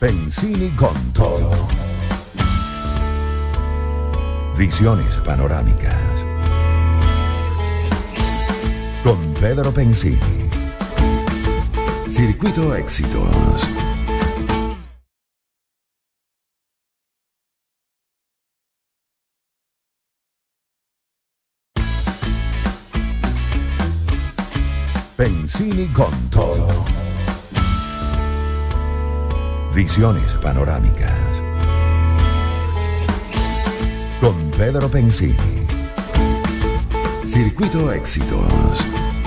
Pensini con todo. Visiones panorámicas. Con Pedro Pensini. Circuito Éxitos. Pensini con todo. Visiones panorámicas. Con Pedro Pensini. Circuito Éxitos.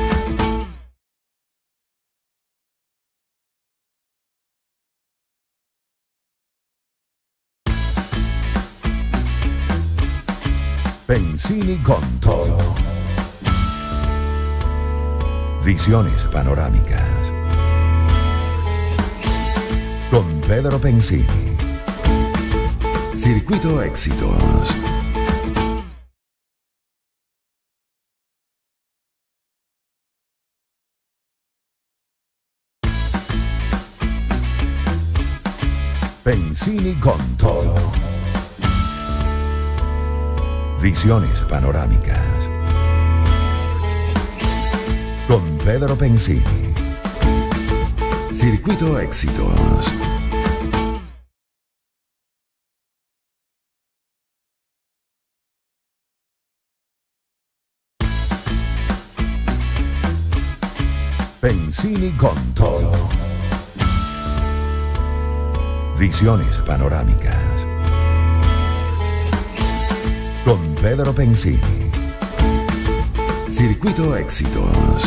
Pensini con todo. Visiones panorámicas. Con Pedro Pensini. Circuito Éxitos. Pensini con todo. Visiones panorámicas. Con Pedro Pensini. Circuito Éxitos. Pensini con todo. Visiones panorámicas. Con Pedro Pensini. Circuito Éxitos.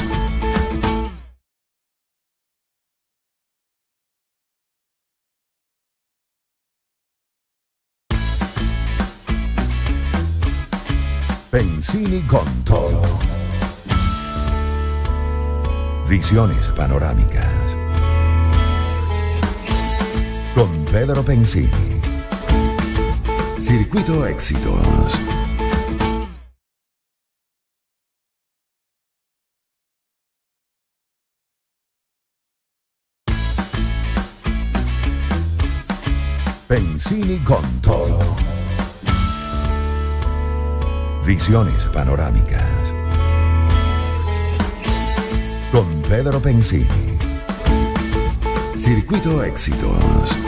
Pensini con todo. Visiones panorámicas. Con Pedro Pensini. Circuito Éxitos. Pensini con todo. Visiones panorámicas. Con Pedro Pensini. Circuito Éxitos.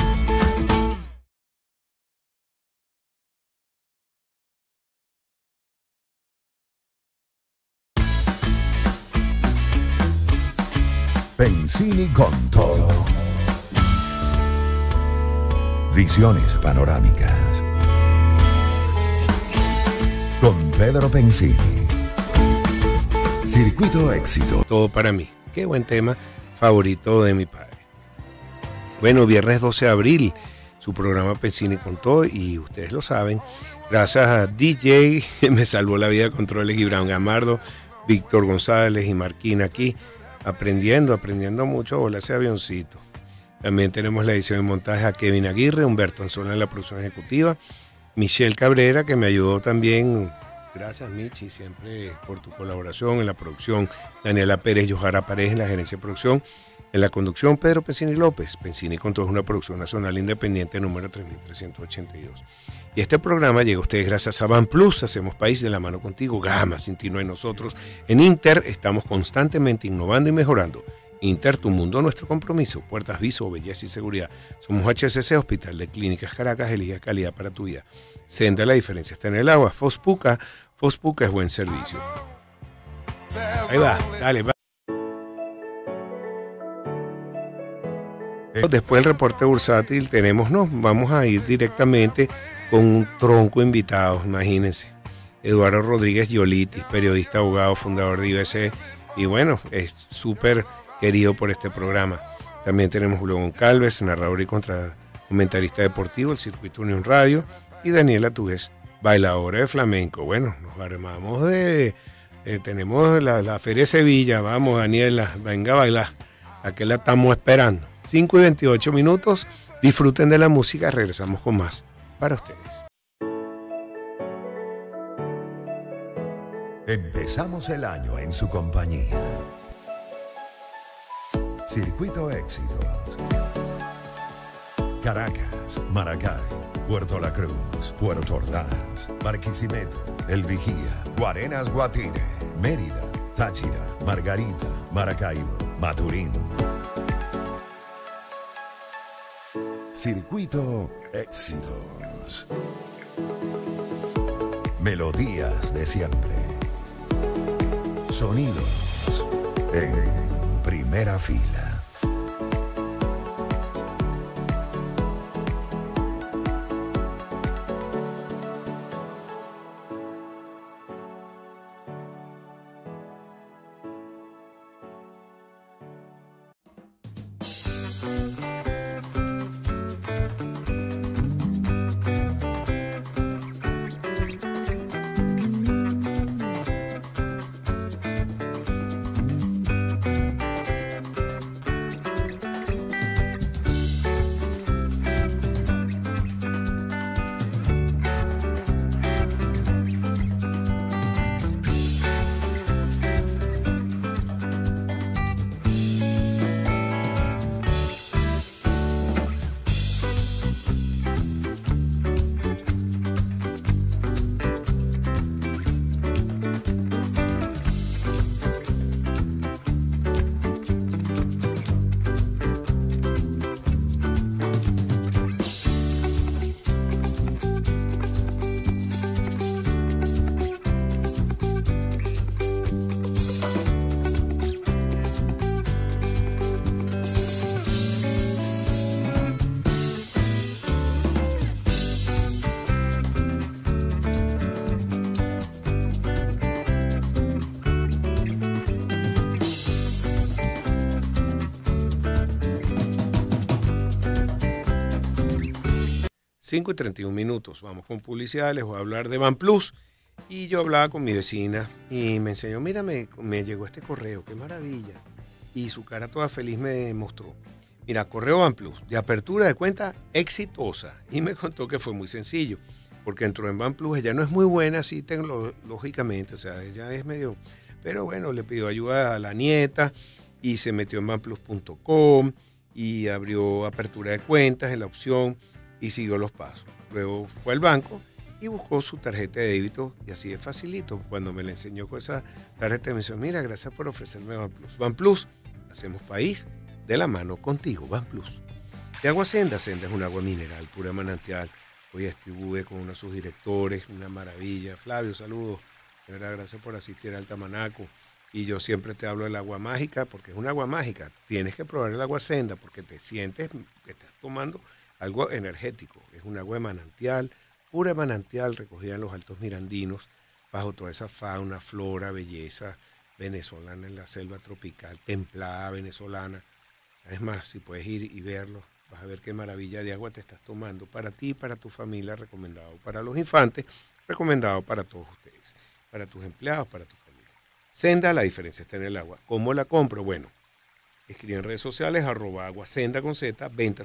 Pensini con todo. Visiones panorámicas. Con Pedro Pensini. Circuito Éxito. Todo para mí. Qué buen tema, favorito de mi padre. Bueno, viernes 12 de abril, su programa Pensini con todo, y ustedes lo saben, gracias a DJ, me salvó la vida, Controles, Gibran Gamardo, Víctor González y Marquín aquí, aprendiendo mucho a volar ese avioncito. También tenemos la edición y montaje a Kevin Aguirre, Humberto Anzola en la producción ejecutiva, Michelle Cabrera, que me ayudó también. Gracias, Michi, siempre por tu colaboración en la producción. Daniela Pérez, Yohara Paredes en la gerencia de producción. En la conducción, Pedro Pensini López. Pensini con todo es una producción nacional independiente número 3382. Y este programa llega a ustedes gracias a Van Plus. Hacemos país de la mano contigo. Gama, sin ti no hay nosotros. En Inter estamos constantemente innovando y mejorando. Inter, tu mundo, nuestro compromiso. Puertas Viso, belleza y seguridad. Somos HCC, Hospital de Clínicas Caracas, elige calidad para tu vida. Senda, la diferencia está en el agua. Fospuca es buen servicio. Ahí va, dale, va. Después del reporte bursátil vamos a ir directamente con un tronco invitado, imagínense. Eduardo Rodríguez Yolitis, periodista, abogado, fundador de IBC, y bueno, es súper querido por este programa. También tenemos Julio Goncalves, narrador y comentarista deportivo, el Circuito Unión Radio, y Daniela Tugues, bailadora de flamenco. Bueno, nos armamos tenemos la Feria de Sevilla. Vamos, Daniela, venga a bailar, a que la estamos esperando. 5:28 minutos, disfruten de la música, regresamos con más para ustedes. Empezamos el año en su compañía. Circuito Éxitos. Caracas, Maracay, Puerto La Cruz, Puerto Ordaz, Barquisimeto, El Vigía, Guarenas, Guatire, Mérida, Táchira, Margarita, Maracaibo, Maturín. Circuito Éxitos. Melodías de siempre. Sonidos en primera fila. Cinco y 31 minutos. Vamos con publicidad. Les voy a hablar de BanPlus. Y yo hablaba con mi vecina y me enseñó, mira, me llegó este correo, qué maravilla. Y su cara toda feliz me mostró. Mira, correo BanPlus, de apertura de cuenta exitosa. Y me contó que fue muy sencillo, porque entró en BanPlus. Ella no es muy buena así tecnológicamente, o sea, ella es medio... Pero bueno, le pidió ayuda a la nieta y se metió en banplus.com y abrió apertura de cuentas en la opción y siguió los pasos. Luego fue al banco y buscó su tarjeta de débito y así es facilito. Cuando me la enseñó con esa tarjeta me dijo, mira, gracias por ofrecerme BanPlus. BanPlus, hacemos país de la mano contigo, BanPlus. De agua Senda. Senda es un agua mineral, pura manantial. Hoy estuve con uno de sus directores, una maravilla. Flavio, saludos. De verdad, gracias por asistir al Tamanaco. Y yo siempre te hablo del agua mágica porque es un agua mágica. Tienes que probar el agua Senda porque te sientes que estás tomando algo energético. Es un agua de manantial, pura manantial, recogida en los Altos Mirandinos, bajo toda esa fauna, flora, belleza venezolana en la selva tropical, templada venezolana. Es más, si puedes ir y verlo, vas a ver qué maravilla de agua te estás tomando para ti y para tu familia, recomendado para los infantes, recomendado para todos ustedes, para tus empleados, para tu familia. Senda, la diferencia está en el agua. ¿Cómo la compro? Bueno, escribe en redes sociales, @aguasenda con Z, venta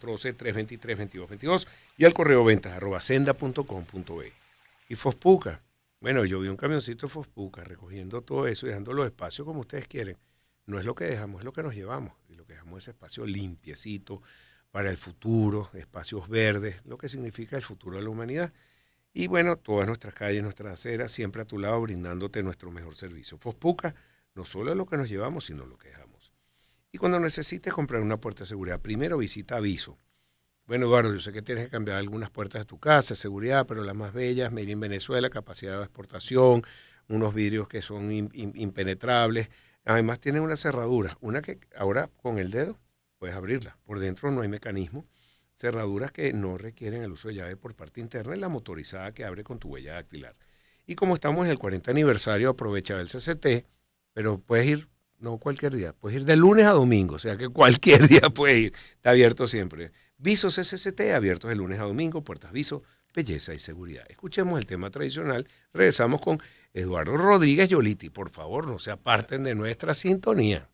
0412-323-2222 y al correo ventas @senda.com.be. Y Fospuca, bueno, yo vi un camioncito de Fospuca recogiendo todo eso y dejando los espacios como ustedes quieren. No es lo que dejamos, es lo que nos llevamos. Y lo que dejamos es espacio limpiecito para el futuro, espacios verdes, lo que significa el futuro de la humanidad. Y bueno, todas nuestras calles, nuestras aceras, siempre a tu lado brindándote nuestro mejor servicio. Fospuca, no solo es lo que nos llevamos, sino lo que dejamos. Y cuando necesites comprar una puerta de seguridad, primero visita Aviso. Bueno, Eduardo, yo sé que tienes que cambiar algunas puertas de tu casa, seguridad, pero las más bellas, made in Venezuela, capacidad de exportación, unos vidrios que son impenetrables. Además tienen una cerradura, una que ahora con el dedo puedes abrirla. Por dentro no hay mecanismo. Cerraduras que no requieren el uso de llave por parte interna y la motorizada que abre con tu huella dactilar. Y como estamos en el 40 aniversario, aprovecha el CCT, pero puedes ir, no cualquier día, puedes ir de lunes a domingo, o sea que cualquier día puedes ir, está abierto siempre. Viso CCT, abiertos de lunes a domingo, puertas Viso, belleza y seguridad. Escuchemos el tema tradicional, regresamos con Eduardo Rodríguez Yoliti. Por favor, no se aparten de nuestra sintonía.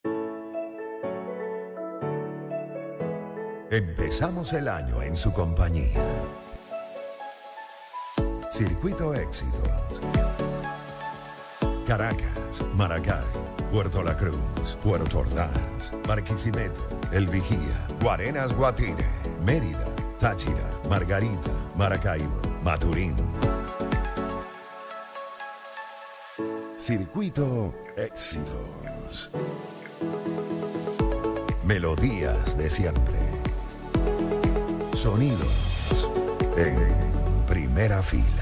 Empezamos el año en su compañía. Circuito Éxitos. Caracas, Maracay, Puerto La Cruz, Puerto Ordaz, Barquisimeto, El Vigía, Guarenas Guatire, Mérida, Táchira, Margarita, Maracaibo, Maturín. Circuito Éxitos. Melodías de siempre. Sonidos en primera fila.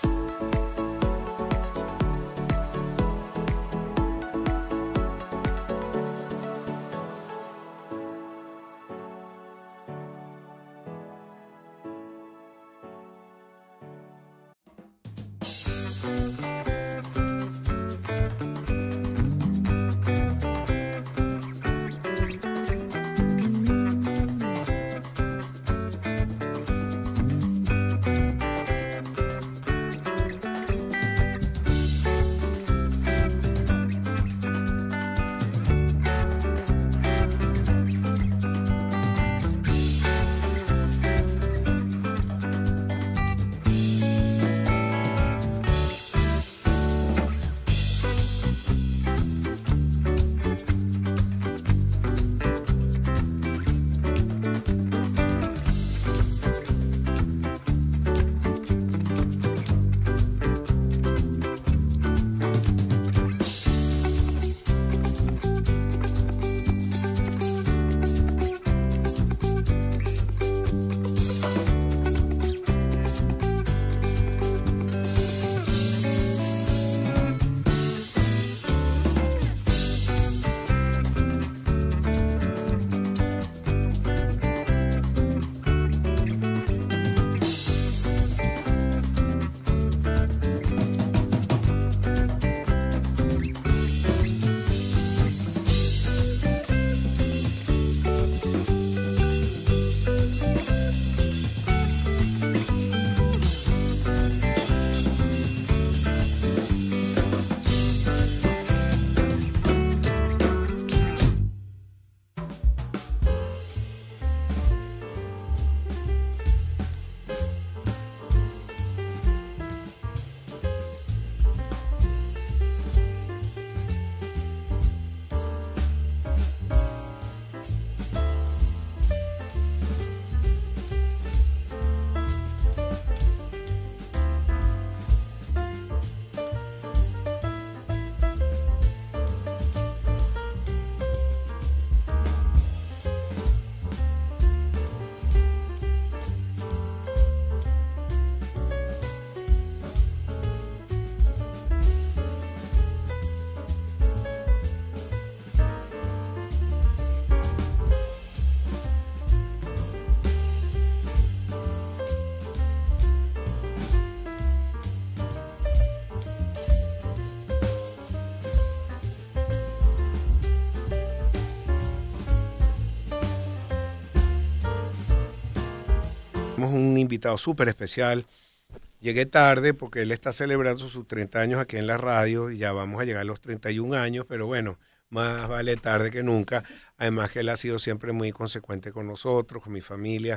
Un invitado súper especial. Llegué tarde porque él está celebrando sus 30 años aquí en la radio y ya vamos a llegar a los 31 años, pero bueno, más vale tarde que nunca. Además que él ha sido siempre muy consecuente con nosotros, con mi familia.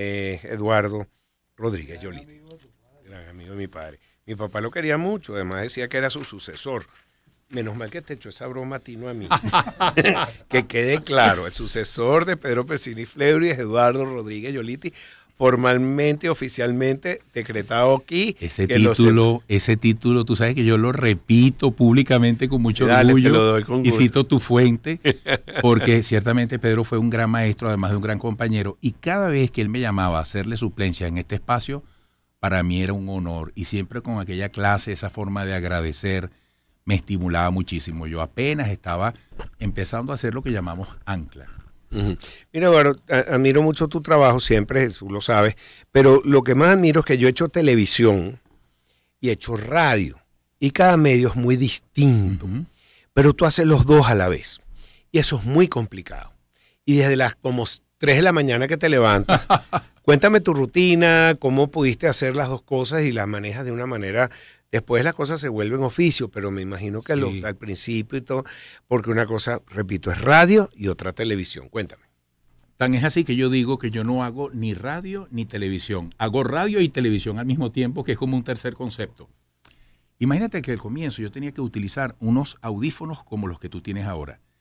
Eduardo Rodríguez Yoliti, gran amigo de mi padre. Mi papá lo quería mucho, además decía que era su sucesor. Menos mal que te echó esa broma a ti, no a mí. Que quede claro, el sucesor de Pedro Pesini Fleury es Eduardo Rodríguez Yoliti, formalmente, oficialmente decretado aquí. Ese título, tú sabes que yo lo repito públicamente con mucho orgullo, te lo doy con y gusto. cito tu fuente, porque ciertamente Pedro fue un gran maestro, además de un gran compañero, y cada vez que él me llamaba a hacerle suplencia en este espacio, para mí era un honor, y siempre con aquella clase, esa forma de agradecer, me estimulaba muchísimo. Yo apenas estaba empezando a hacer lo que llamamos ancla. Mira, Eduardo, admiro mucho tu trabajo siempre, tú lo sabes, pero lo que más admiro es que yo he hecho televisión y he hecho radio, y cada medio es muy distinto, pero tú haces los dos a la vez, y eso es muy complicado. Y desde las como 3 de la mañana que te levantas, cuéntame tu rutina, cómo pudiste hacer las dos cosas y las manejas de una manera. Después las cosas se vuelven oficio, pero me imagino que Sí. al principio y todo, porque una cosa, repito, es radio y otra televisión. Cuéntame. Tan es así que yo digo que yo no hago ni radio ni televisión. Hago radio y televisión al mismo tiempo, que es como un tercer concepto. Imagínate que al comienzo yo tenía que utilizar unos audífonos como los que tú tienes ahora.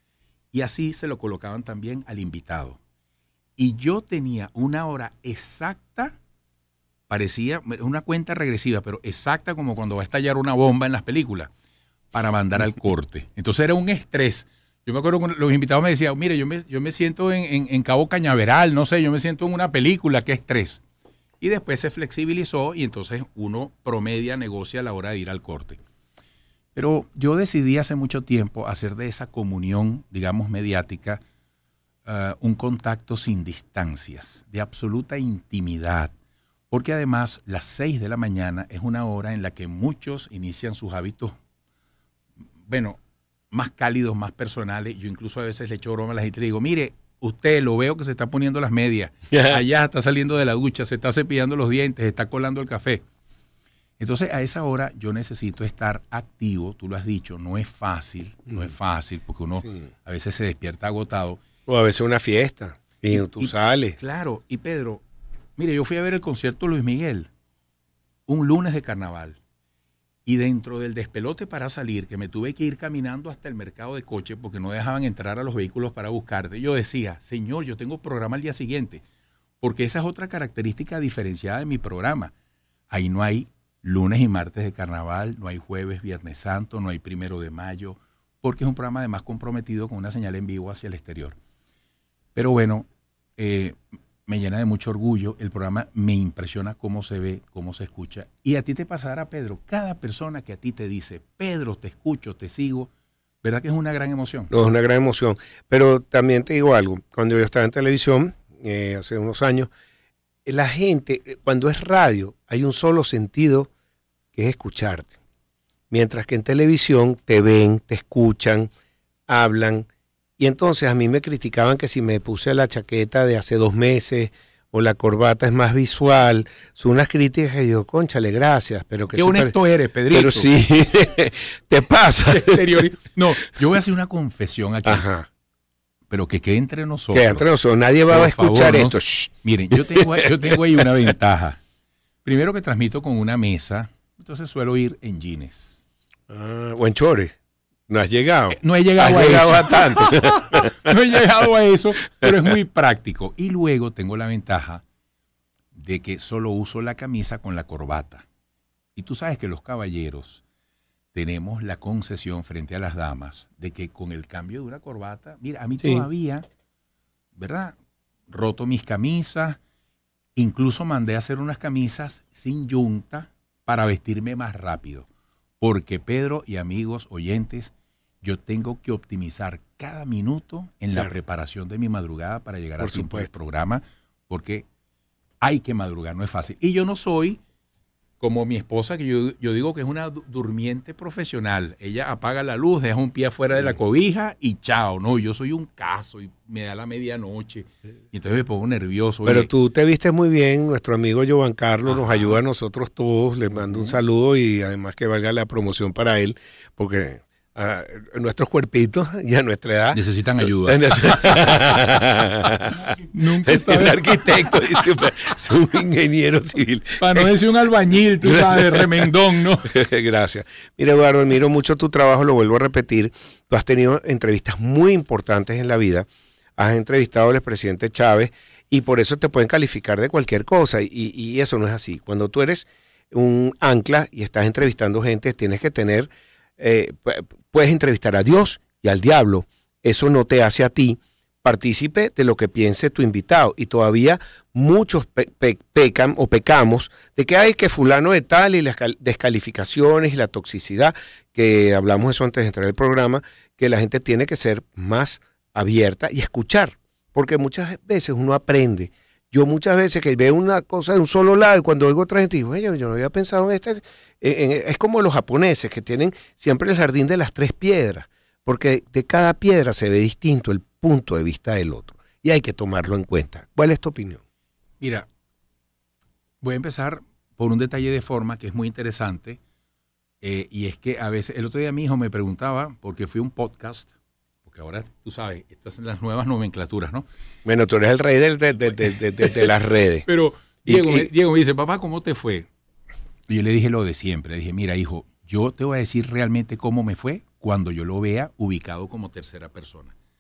Y así se lo colocaban también al invitado. Y yo tenía una hora exacta, parecía una cuenta regresiva, pero exacta como cuando va a estallar una bomba en las películas, para mandar al corte. Entonces era un estrés. Yo me acuerdo que los invitados me decían, mire, yo me siento en Cabo Cañaveral, no sé, yo me siento en una película, qué estrés. Y después se flexibilizó y entonces uno promedia, negocia a la hora de ir al corte. Pero yo decidí hace mucho tiempo hacer de esa comunión, digamos, mediática, un contacto sin distancias, de absoluta intimidad. Porque además las 6 de la mañana es una hora en la que muchos inician sus hábitos, bueno, más cálidos, más personales. Yo incluso a veces le echo broma a la gente y le digo, mire, usted lo veo que se está poniendo las medias, allá está saliendo de la ducha, se está cepillando los dientes, está colando el café. Entonces a esa hora yo necesito estar activo, tú lo has dicho, no es fácil, porque uno a veces se despierta agotado. O a veces una fiesta y tú sales. Claro, y Pedro, mire, yo fui a ver el concierto de Luis Miguel un lunes de carnaval. Y dentro del despelote para salir, que me tuve que ir caminando hasta el mercado de coche porque no dejaban entrar a los vehículos para buscarte, yo decía, señor, yo tengo programa al día siguiente, porque esa es otra característica diferenciada de mi programa. Ahí no hay lunes y martes de carnaval, no hay jueves, viernes santo, no hay 1 de mayo, porque es un programa además comprometido con una señal en vivo hacia el exterior. Pero bueno, me llena de mucho orgullo, el programa me impresiona cómo se ve, cómo se escucha. Y a ti te pasará, Pedro, cada persona que a ti te dice, Pedro, te escucho, te sigo, ¿verdad que es una gran emoción? No, es una gran emoción. Pero también te digo algo, cuando yo estaba en televisión, hace unos años, la gente, cuando es radio, hay un solo sentido que es escucharte. Mientras que en televisión te ven, te escuchan, hablan. Y entonces a mí me criticaban que si me puse la chaqueta de hace 2 meses o la corbata es más visual. Son unas críticas que yo, cónchale, gracias. Pero que qué honesto eres, Pedrito. Pero sí, te pasa. No, yo voy a hacer una confesión aquí. Ajá. Pero que quede entre nosotros. Quede entre nosotros. Nadie va a escuchar favor, esto. ¿no? Miren, yo tengo ahí una ventaja. Primero que transmito con una mesa, entonces suelo ir en jeans. O en chores. No has llegado. No he llegado a tanto. No he llegado a eso, pero es muy práctico. Y luego tengo la ventaja de que solo uso la camisa con la corbata. Y tú sabes que los caballeros tenemos la concesión frente a las damas de que con el cambio de una corbata, mira, a mí todavía, ¿verdad? Roto mis camisas, incluso mandé a hacer unas camisas sin yunta para vestirme más rápido. Porque Pedro y amigos oyentes, yo tengo que optimizar cada minuto en la preparación de mi madrugada para llegar a tiempo del programa, porque hay que madrugar, no es fácil. Y yo no soy como mi esposa, que yo digo que es una durmiente profesional. Ella apaga la luz, deja un pie afuera de la cobija y chao. No, yo soy un caso y me da la medianoche. Y entonces me pongo nervioso. Pero tú te vistes muy bien. Nuestro amigo Joan Carlos nos ayuda a nosotros todos. Le mando un saludo y además que vaya la promoción para él, porque nuestros cuerpitos y a nuestra edad necesitan ayuda. Nunca es un arquitecto, es un ingeniero civil. Para no decir un albañil, tú sabes, remendón, ¿no? Gracias. Mira, Eduardo, admiro mucho tu trabajo, lo vuelvo a repetir. Tú has tenido entrevistas muy importantes en la vida. Has entrevistado al expresidente Chávez y por eso te pueden calificar de cualquier cosa. Y eso no es así. Cuando tú eres un ancla y estás entrevistando gente, tienes que tener... puedes entrevistar a Dios y al diablo. Eso no te hace a ti partícipe de lo que piense tu invitado. Y todavía muchos pecan o pecamos de que hay que fulano de tal y las descalificaciones y la toxicidad, que hablamos eso antes de entrar al programa, que la gente tiene que ser más abierta y escuchar. Porque muchas veces uno aprende. Yo muchas veces que veo una cosa de un solo lado y cuando oigo otra gente digo, oye, yo no había pensado en este. Es como los japoneses que tienen siempre el jardín de las 3 piedras, porque de cada piedra se ve distinto el punto de vista del otro y hay que tomarlo en cuenta. ¿Cuál es tu opinión? Mira, voy a empezar por un detalle de forma que es muy interesante y es que a veces, el otro día mi hijo me preguntaba, porque fui a un podcast, porque ahora tú sabes, estas son las nuevas nomenclaturas, ¿no? Bueno, tú eres el rey de las redes. Pero Diego me dice, papá, ¿cómo te fue? Y yo le dije lo de siempre. Le dije, mira, hijo, yo te voy a decir realmente cómo me fue cuando yo lo vea ubicado como tercera persona.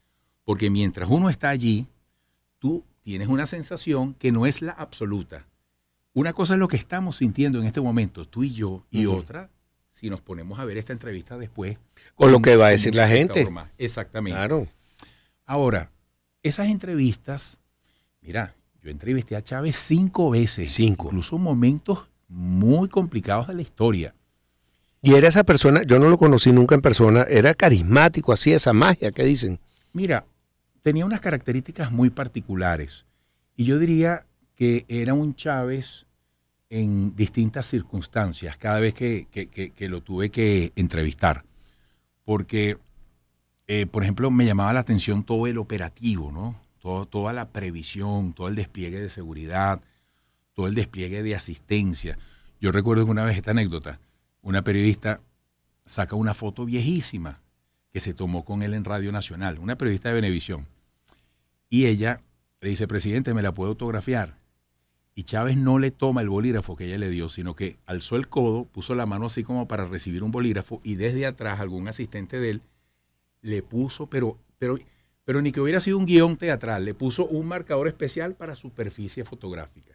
Porque mientras uno está allí, tú tienes una sensación que no es la absoluta. Una cosa es lo que estamos sintiendo en este momento, tú y yo, y otra, si nos ponemos a ver esta entrevista después. Con lo que va a decir la gente. Exactamente. Claro. Ahora, esas entrevistas, mira, yo entrevisté a Chávez 5 veces. 5. Incluso momentos muy complicados de la historia. Y era esa persona, yo no lo conocí nunca en persona, era carismático, así, esa magia, ¿qué dicen? Mira, tenía unas características muy particulares. Y yo diría que era un Chávez en distintas circunstancias cada vez que lo tuve que entrevistar. Porque, por ejemplo, me llamaba la atención todo el operativo, ¿no? Toda la previsión, todo el despliegue de seguridad, todo el despliegue de asistencia. Yo recuerdo que una vez, esta anécdota, una periodista saca una foto viejísima que se tomó con él en Radio Nacional, una periodista de Venevisión. Y ella le dice, presidente, ¿me la puedo autografiar? Y Chávez no le toma el bolígrafo que ella le dio, sino que alzó el codo, puso la mano así como para recibir un bolígrafo y desde atrás algún asistente de él le puso, pero ni que hubiera sido un guión teatral, le puso un marcador especial para superficie fotográfica.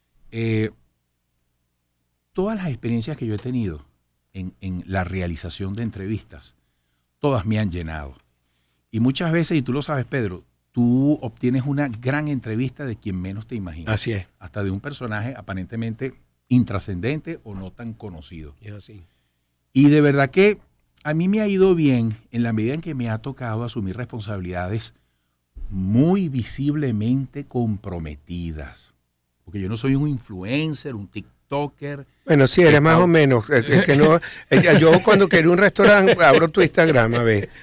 Todas las experiencias que yo he tenido en la realización de entrevistas, todas me han llenado. Y muchas veces, y tú lo sabes, Pedro, tú obtienes una gran entrevista de quien menos te imaginas. Así es. Hasta de un personaje aparentemente intrascendente o no tan conocido. Es así. Y de verdad que a mí me ha ido bien en la medida en que me ha tocado asumir responsabilidades muy visiblemente comprometidas. Porque yo no soy un influencer, un TikToker. Bueno, sí, eres más o menos. Es que no, yo cuando quiero un restaurante abro tu Instagram, a ver.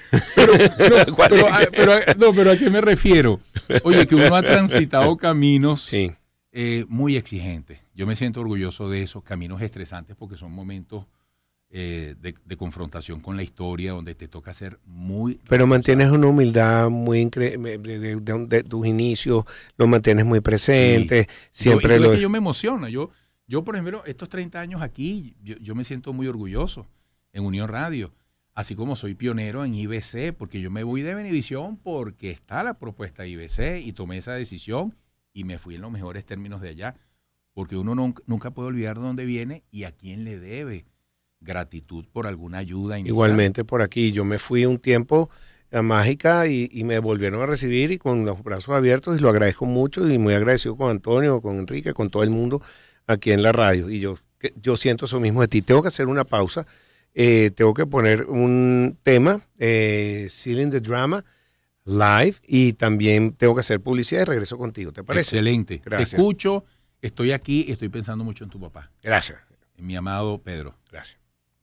Pero ¿a qué me refiero? Oye, que uno ha transitado caminos sí. Muy exigentes. Yo me siento orgulloso de esos caminos estresantes porque son momentos de confrontación con la historia donde te toca ser muy... Pero mantienes una humildad muy increíble de tus inicios, lo mantienes muy presente, sí. Siempre yo me emociono. Yo, por ejemplo, estos 30 años aquí, yo me siento muy orgulloso en Unión Radio, así como soy pionero en IBC, porque yo me voy de Venevisión porque está la propuesta de IBC y tomé esa decisión y me fui en los mejores términos de allá, porque uno nunca puede olvidar de dónde viene y a quién le debe gratitud por alguna ayuda inicial. Igualmente por aquí, yo me fui un tiempo a Mágica y me volvieron a recibir y con los brazos abiertos y lo agradezco mucho y muy agradecido con Antonio, con Enrique, con todo el mundo aquí en la radio y yo siento eso mismo de ti. Tengo que hacer una pausa, tengo que poner un tema, Sealing the Drama, live y también tengo que hacer publicidad y regreso contigo, ¿te parece? Excelente. Gracias. Te escucho, estoy aquí, estoy pensando mucho en tu papá. Gracias. En mi amado Pedro. Gracias.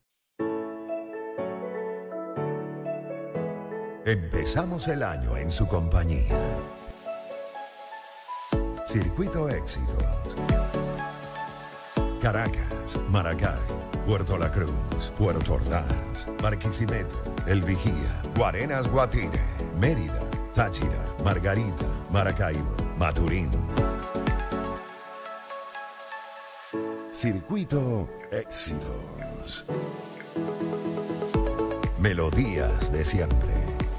Empezamos el año en su compañía. Circuito Éxitos. Caracas, Maracay, Puerto La Cruz, Puerto Ordaz, Barquisimeto, El Vigía, Guarenas, Guatire, Mérida, Táchira, Margarita, Maracaibo, Maturín. Circuito Éxitos. Melodías de siempre.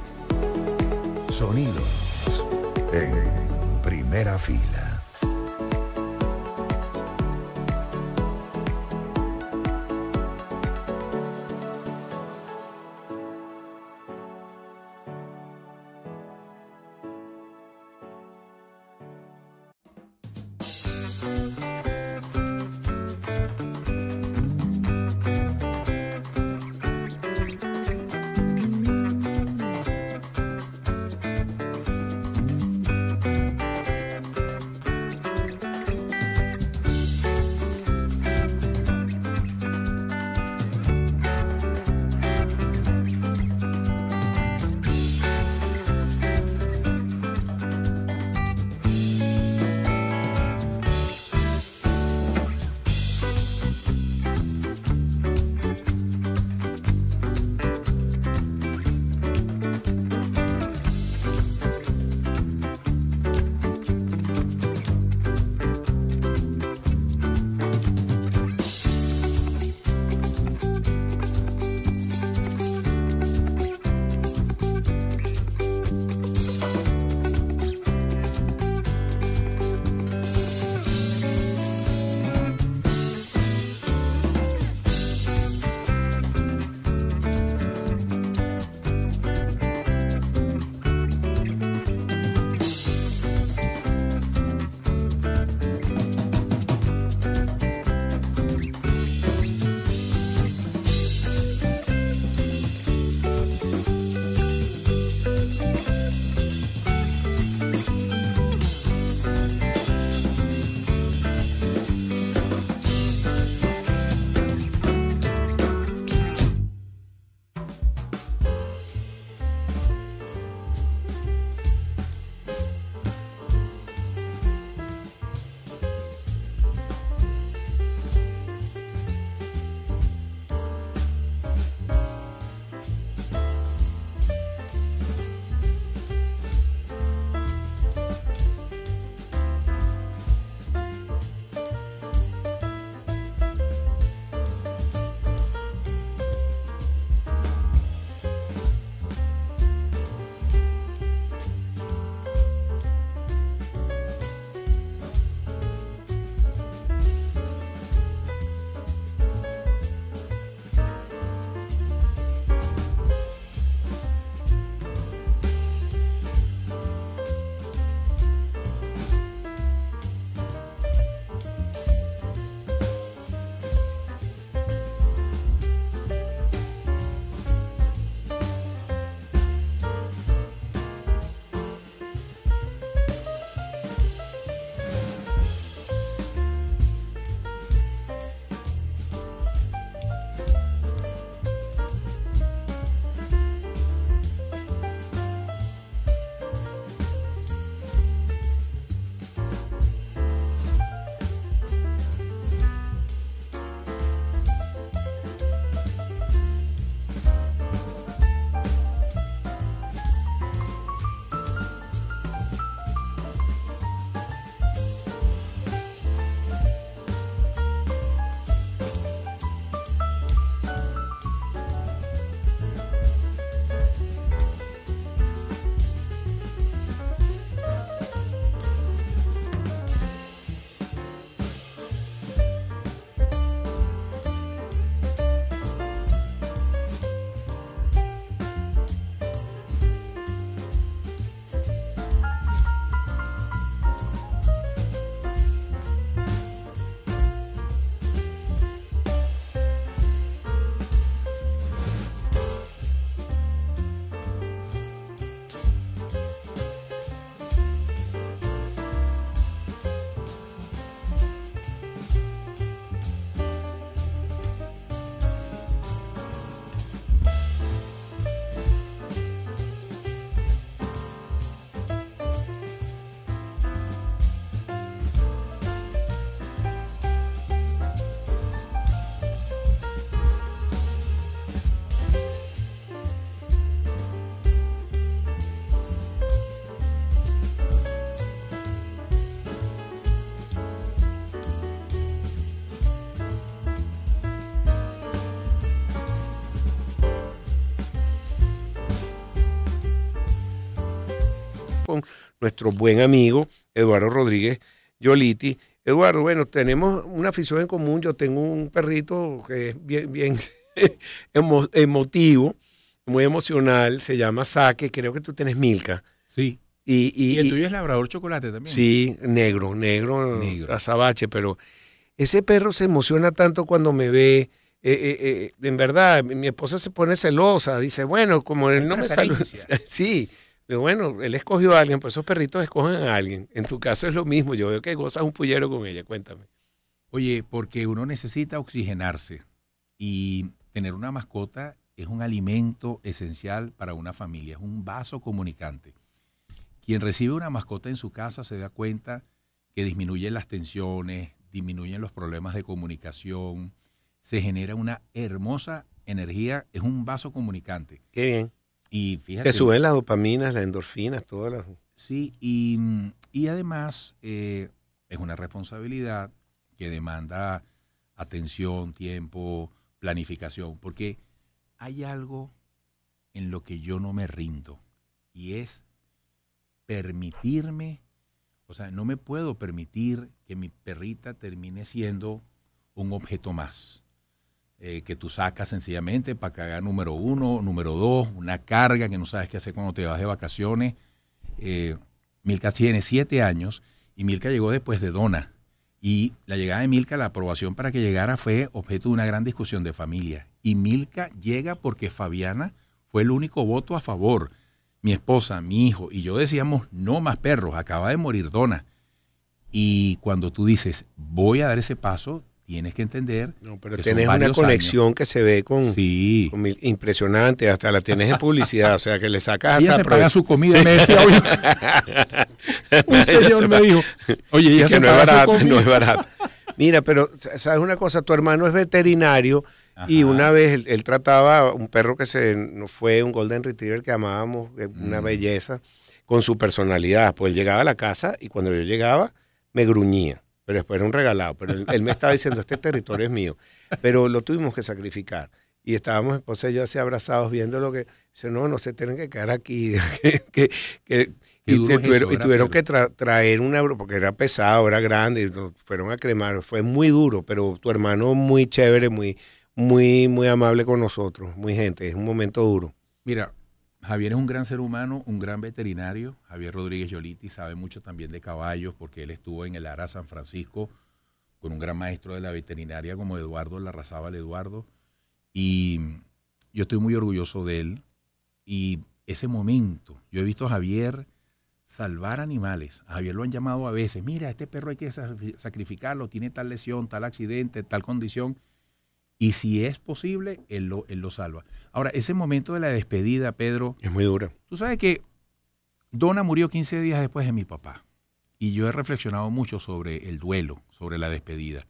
Sonidos en primera fila. con nuestro buen amigo Eduardo Rodríguez Yoliti. Eduardo, bueno, tenemos una afición en común. Yo tengo un perrito que es bien emotivo, muy emocional, se llama Saque. Creo que tú tienes Milka. Sí. ¿Y el tuyo es labrador chocolate también? Sí, negro, azabache, pero ese perro se emociona tanto cuando me ve. En verdad, mi esposa se pone celosa, dice, bueno, como él no me saluda. Sí, pero bueno, él escogió a alguien, pues esos perritos escogen a alguien. En tu caso es lo mismo, yo veo que gozas un pullero con ella, cuéntame. Oye, porque uno necesita oxigenarse y tener una mascota es un alimento esencial para una familia, es un vaso comunicante. Quien recibe una mascota en su casa se da cuenta que disminuyen las tensiones, disminuyen los problemas de comunicación, se genera una hermosa energía, es un vaso comunicante. Qué bien. Y fíjate. Te suben las dopaminas, las endorfinas, todas las... Sí, y además es una responsabilidad que demanda atención, tiempo, planificación, porque hay algo en lo que yo no me rindo y es permitirme, o sea, no me puedo permitir que mi perrita termine siendo un objeto más, que tú sacas sencillamente para que haga número 1, número 2, una carga que no sabes qué hacer cuando te vas de vacaciones. Milka tiene 7 años y Milka llegó después de Donna. Y la llegada de Milka, la aprobación para que llegara fue objeto de una gran discusión de familia. Y Milka llega porque Fabiana fue el único voto a favor. Mi esposa, mi hijo y yo decíamos no más perros, acaba de morir Donna. Y cuando tú dices voy a dar ese paso, tienes que entender. No, pero tienes una conexión años que se ve con impresionante, hasta la tienes en publicidad, o sea que le sacas ella hasta se paga su comida, me decía hoy. Un señor me dijo, oye, ella se no paga es barato, su comida. no es barato. Mira, pero sabes una cosa, tu hermano es veterinario. Ajá. Y una vez él trataba un perro que fue un Golden Retriever que amábamos, una belleza, con su personalidad. Pues él llegaba a la casa y cuando yo llegaba me gruñía. Pero después era un regalado. Pero él me estaba diciendo, este territorio es mío. Pero lo tuvimos que sacrificar. Y estábamos, esposa y yo, así abrazados, viendo lo que... Dice, no se tienen que quedar aquí. Y tuvieron que traer porque era pesado, era grande, y fueron a cremar. Fue muy duro, pero tu hermano muy chévere, muy amable con nosotros, muy gente. Es un momento duro. Mira, Javier es un gran ser humano, un gran veterinario. Javier Rodríguez Yoliti sabe mucho también de caballos porque él estuvo en el ARA San Francisco con un gran maestro de la veterinaria como Eduardo Larrazábal Eduardo. Y yo estoy muy orgulloso de él. Y ese momento, yo he visto a Javier salvar animales. A Javier lo han llamado a veces, mira, este perro hay que sacrificarlo, tiene tal lesión, tal accidente, tal condición. Y si es posible, él lo salva. Ahora, ese momento de la despedida, Pedro... Es muy duro. Tú sabes que Donna murió 15 días después de mi papá. Y yo he reflexionado mucho sobre el duelo, sobre la despedida.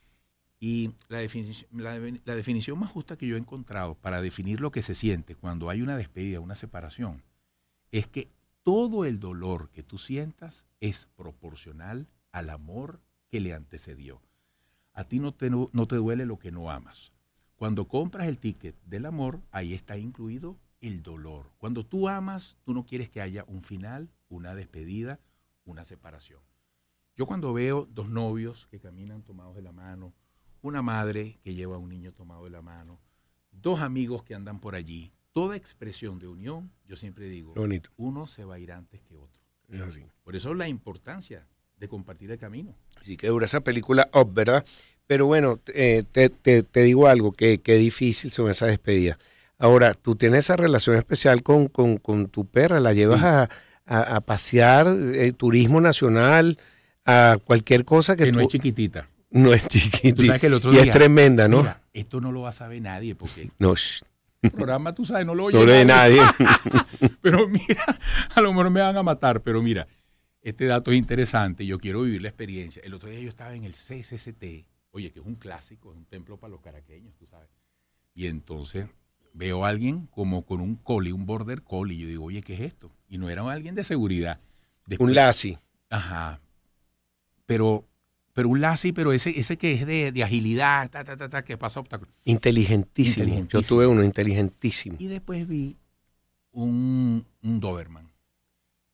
Y la definición más justa que yo he encontrado para definir lo que se siente cuando hay una despedida, una separación, es que todo el dolor que tú sientas es proporcional al amor que le antecedió. A ti no te duele lo que no amas. Cuando compras el ticket del amor, ahí está incluido el dolor. Cuando tú amas, tú no quieres que haya un final, una despedida, una separación. Yo cuando veo dos novios que caminan tomados de la mano, una madre que lleva a un niño tomado de la mano, dos amigos que andan por allí, toda expresión de unión, yo siempre digo, uno se va a ir antes que otro. Es así. Por eso la importancia de compartir el camino. Así que dura esa película Up, ¿verdad? Pero bueno, te digo algo, que difícil son esas despedidas. Ahora, tú tienes esa relación especial con tu perra, la llevas a pasear, turismo nacional, a cualquier cosa que no es chiquitita. No es chiquitita. Tú sabes que el otro día, es tremenda, ¿no? Mira, esto no lo va a saber nadie porque no, el programa, tú sabes, no lo oye no nadie. Pero mira, a lo mejor me van a matar, pero mira, este dato es interesante, yo quiero vivir la experiencia. El otro día yo estaba en el CCCT, oye, que es un clásico, es un templo para los caraqueños, tú sabes. Y entonces veo a alguien como con un collie, un border collie, y yo digo, oye, ¿qué es esto? Y no era alguien de seguridad. Después, un lassie. Ajá. Pero un lassie, pero ese que es de agilidad, que pasa obstáculos. Inteligentísimo. Yo tuve uno inteligentísimo. Y después vi un Doberman.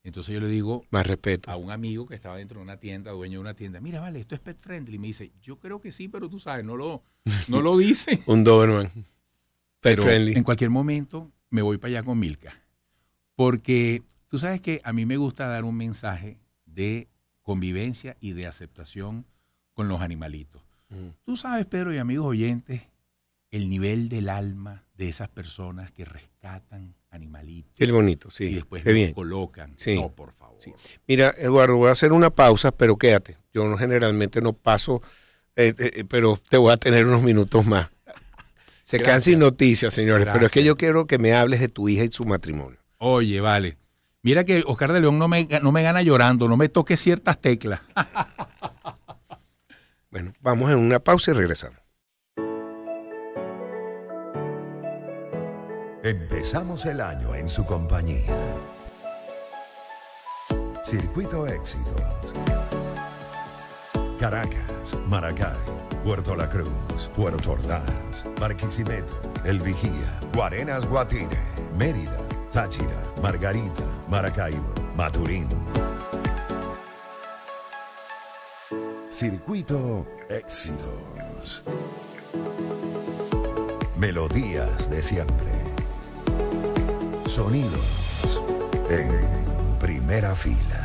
Entonces yo le digo Más respeto. a un amigo que estaba dentro de una tienda, dueño de una tienda, mira, vale, esto es pet friendly. Y me dice, yo creo que sí, pero tú sabes, no lo dice. Un Doberman. Pet Pero friendly. en cualquier momento me voy para allá con Milka. Porque tú sabes que a mí me gusta dar un mensaje de convivencia y de aceptación con los animalitos. Tú sabes, Pedro y amigos oyentes, el nivel del alma de esas personas que rescatan animalitos. Qué bonito, sí. Y después Qué los bien. colocan. Sí. No, por favor. Sí. Mira, Eduardo, voy a hacer una pausa, pero quédate. Yo generalmente no paso, pero te voy a tener unos minutos más. Se quedan sin noticias, señores, pero es que yo quiero que me hables de tu hija y su matrimonio. Oye, vale. Mira que Oscar de León no me gana llorando, no me toque ciertas teclas. Bueno, vamos en una pausa y regresamos. Empezamos el año en su compañía. Circuito Éxitos. Caracas, Maracay, Puerto La Cruz, Puerto Ordaz, Barquisimeto, El Vigía, Guarenas, Guatire, Mérida, Táchira, Margarita, Maracaibo, Maturín. Circuito Éxitos. Melodías de siempre. Sonidos en primera fila.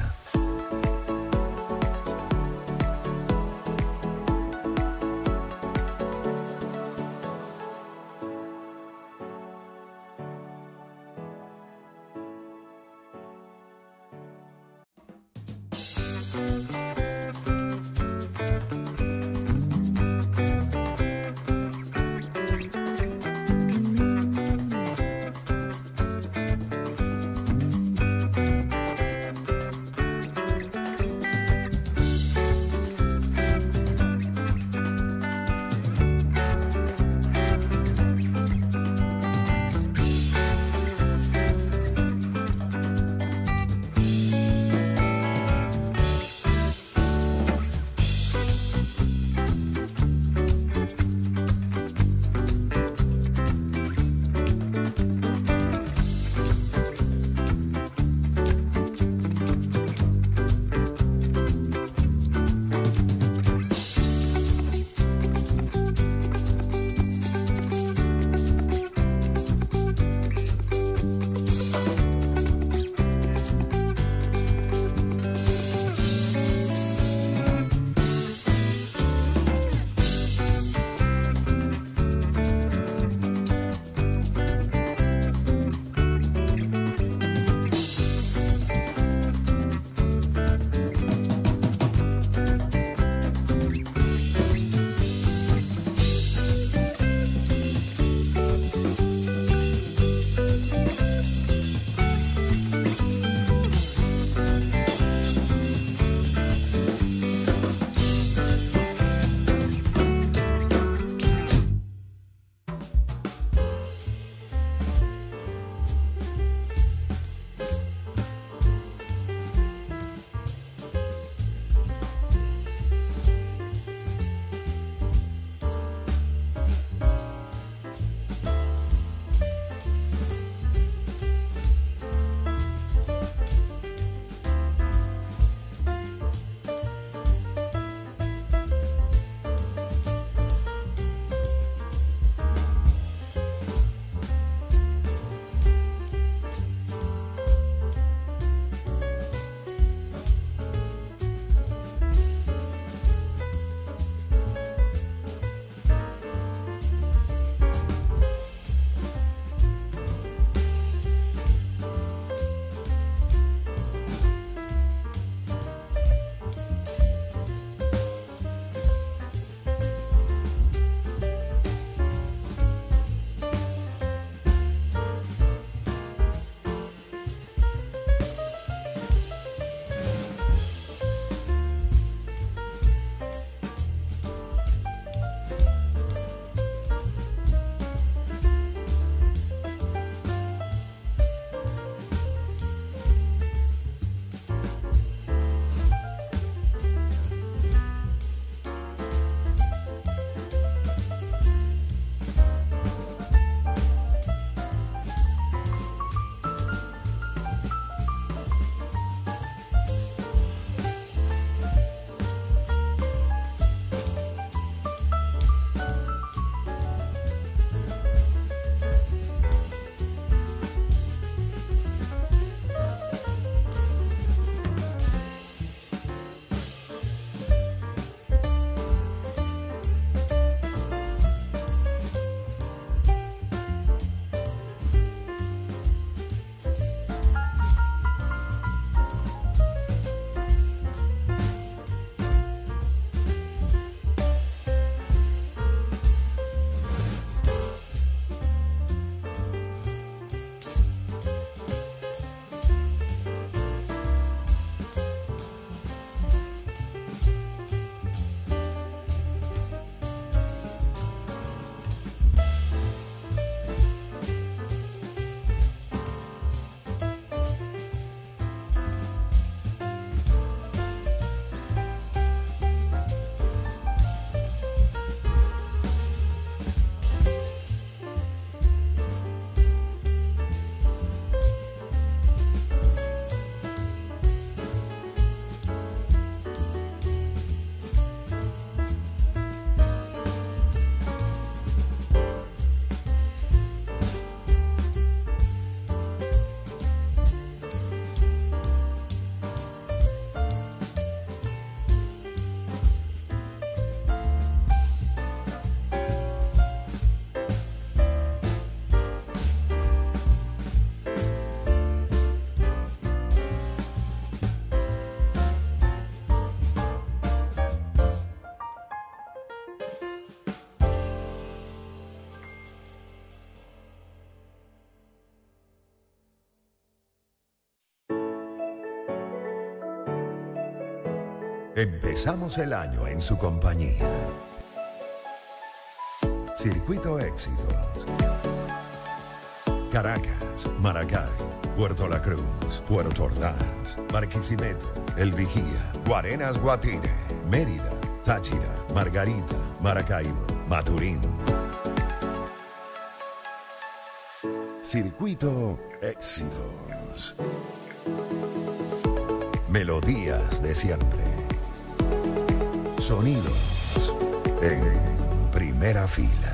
Empezamos el año en su compañía. Circuito Éxitos. Caracas, Maracay, Puerto La Cruz, Puerto Ordaz, Barquisimeto, El Vigía, Guarenas Guatire, Mérida, Táchira, Margarita, Maracaibo, Maturín. Circuito Éxitos. Melodías de siempre. Sonidos en primera fila.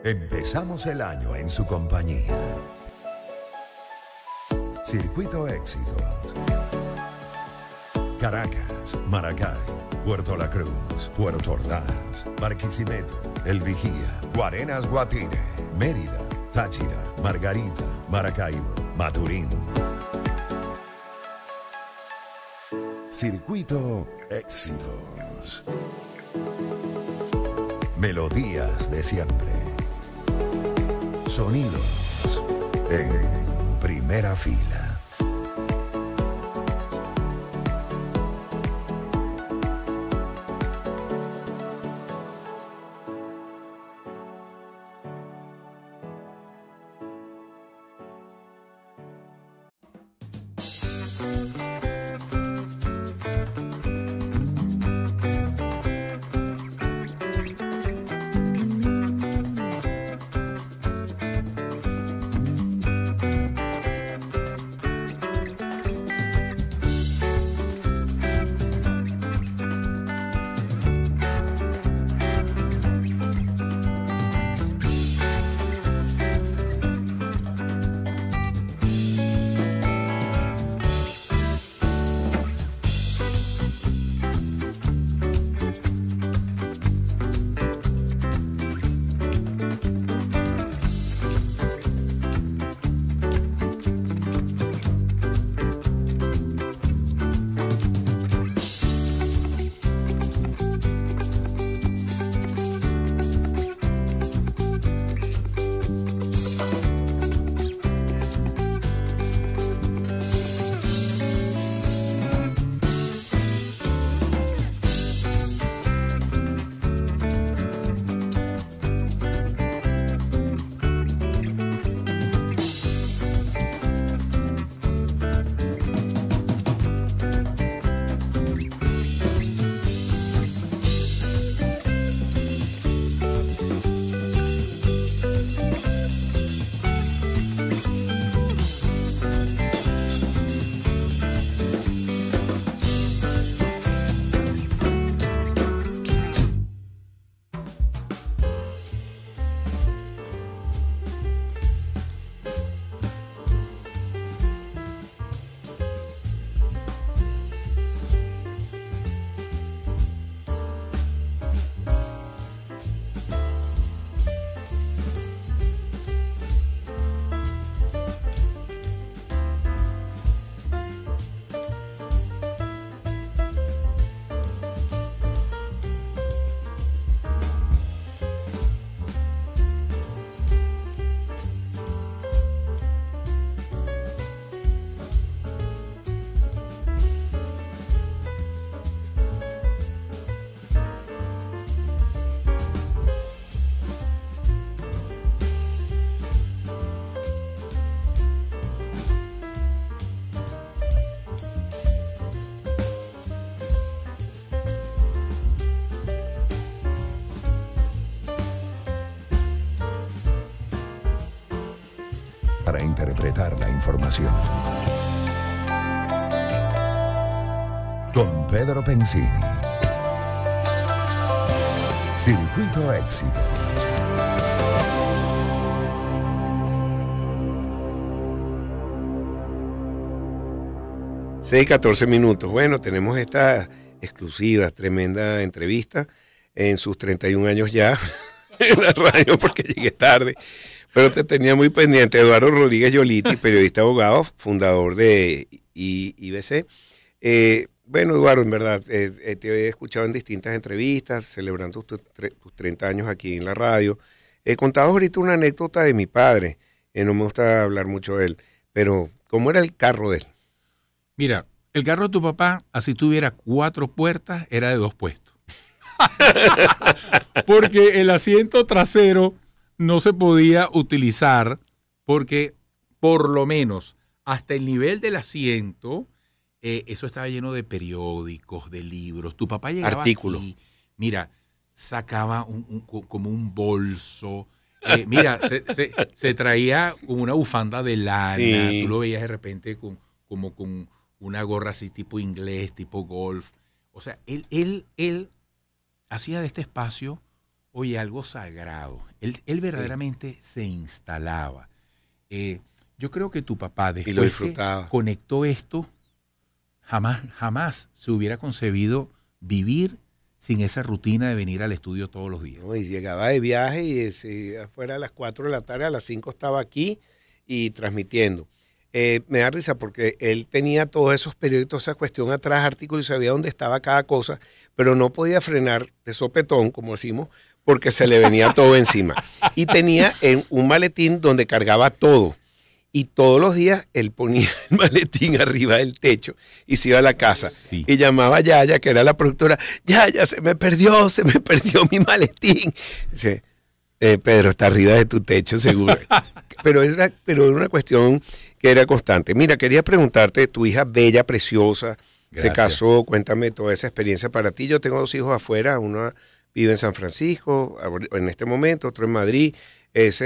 Empezamos el año en su compañía. Circuito Éxitos. Caracas, Maracay, Puerto La Cruz, Puerto Ordaz, Barquisimeto, El Vigía, Guarenas Guatire, Mérida, Táchira, Margarita, Maracaibo, Maturín. Circuito Éxitos. Melodías de siempre. Sonidos en primera fila. Para interpretar la información. Con Pedro Pensini. Circuito Éxitos. Seis, 14 minutos. Bueno, tenemos esta exclusiva, tremenda entrevista en sus 31 años ya en la radio, porque llegué tarde. Pero te tenía muy pendiente. Eduardo Rodríguez Yoliti, periodista abogado, fundador de IBC. Bueno, Eduardo, en verdad, te he escuchado en distintas entrevistas, celebrando tus 30 años aquí en la radio. Contabas ahorita una anécdota de mi padre. No me gusta hablar mucho de él, pero ¿cómo era el carro de él? Mira, el carro de tu papá, así tuviera 4 puertas, era de 2 puestos. Porque el asiento trasero no se podía utilizar porque por lo menos hasta el nivel del asiento, eso estaba lleno de periódicos, de libros. Tu papá llegaba artículos. Aquí, mira, sacaba como un bolso. Mira, se traía una bufanda de lana. Sí. Tú lo veías de repente como con una gorra así tipo inglés, tipo golf. O sea, él hacía de este espacio oye, algo sagrado. Él verdaderamente se instalaba. Yo creo que tu papá, Y lo después que disfrutaba. conectó esto, jamás se hubiera concebido vivir sin esa rutina de venir al estudio todos los días. ¿No? Y llegaba de viaje y afuera a las 4 de la tarde, a las 5 estaba aquí y transmitiendo. Me da risa porque él tenía todos esos periódicos, esa cuestión atrás, artículos, y sabía dónde estaba cada cosa, pero no podía frenar de sopetón, como decimos, porque se le venía todo encima. Y tenía un maletín donde cargaba todo. Y todos los días él ponía el maletín arriba del techo y se iba a la casa. Sí. Y llamaba a Yaya, que era la productora. Yaya, se me perdió mi maletín. Dice, Pedro, está arriba de tu techo, seguro. pero era una cuestión que era constante. Mira, quería preguntarte, tu hija bella, preciosa, se Gracias. casó, cuéntame toda esa experiencia para ti. Yo tengo 2 hijos afuera, uno vive en San Francisco en este momento, otro en Madrid. Eso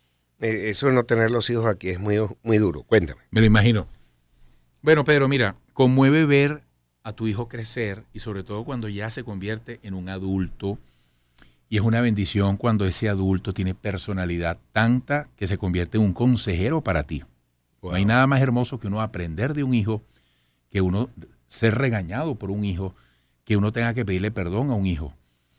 de no tener los hijos aquí es muy, muy duro. Cuéntame. Me lo imagino. Bueno, Pedro, mira, conmueve ver a tu hijo crecer y sobre todo cuando ya se convierte en un adulto. Y es una bendición cuando ese adulto tiene personalidad tanta que se convierte en un consejero para ti. Wow. No hay nada más hermoso que uno aprender de un hijo, que uno ser regañado por un hijo, que uno tenga que pedirle perdón a un hijo.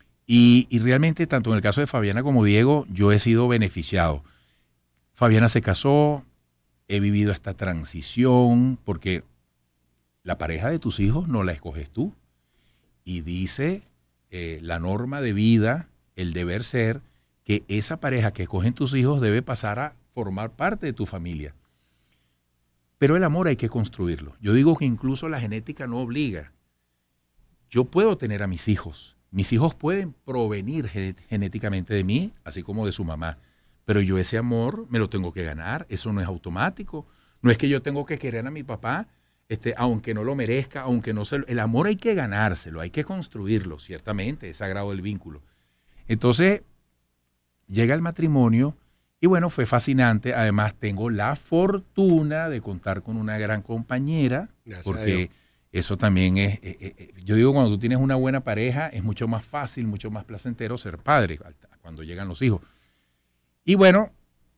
Y realmente, tanto en el caso de Fabiana como Diego, yo he sido beneficiado. Fabiana se casó, he vivido esta transición, porque la pareja de tus hijos no la escoges tú. Y dice la norma de vida, el deber ser, que esa pareja que escogen tus hijos debe pasar a formar parte de tu familia. Pero el amor hay que construirlo. Yo digo que incluso la genética no obliga. Yo puedo tener a mis hijos pueden provenir genéticamente de mí, así como de su mamá. Pero yo ese amor me lo tengo que ganar, eso no es automático. No es que yo tengo que querer a mi papá, aunque no lo merezca, aunque no se lo... El amor hay que ganárselo, hay que construirlo, ciertamente, es sagrado el vínculo. Entonces, llega el matrimonio y bueno, fue fascinante. Además, tengo la fortuna de contar con una gran compañera, Gracias a porque Dios. eso también es... yo digo, cuando tú tienes una buena pareja, es mucho más fácil, mucho más placentero ser padre cuando llegan los hijos. Y bueno,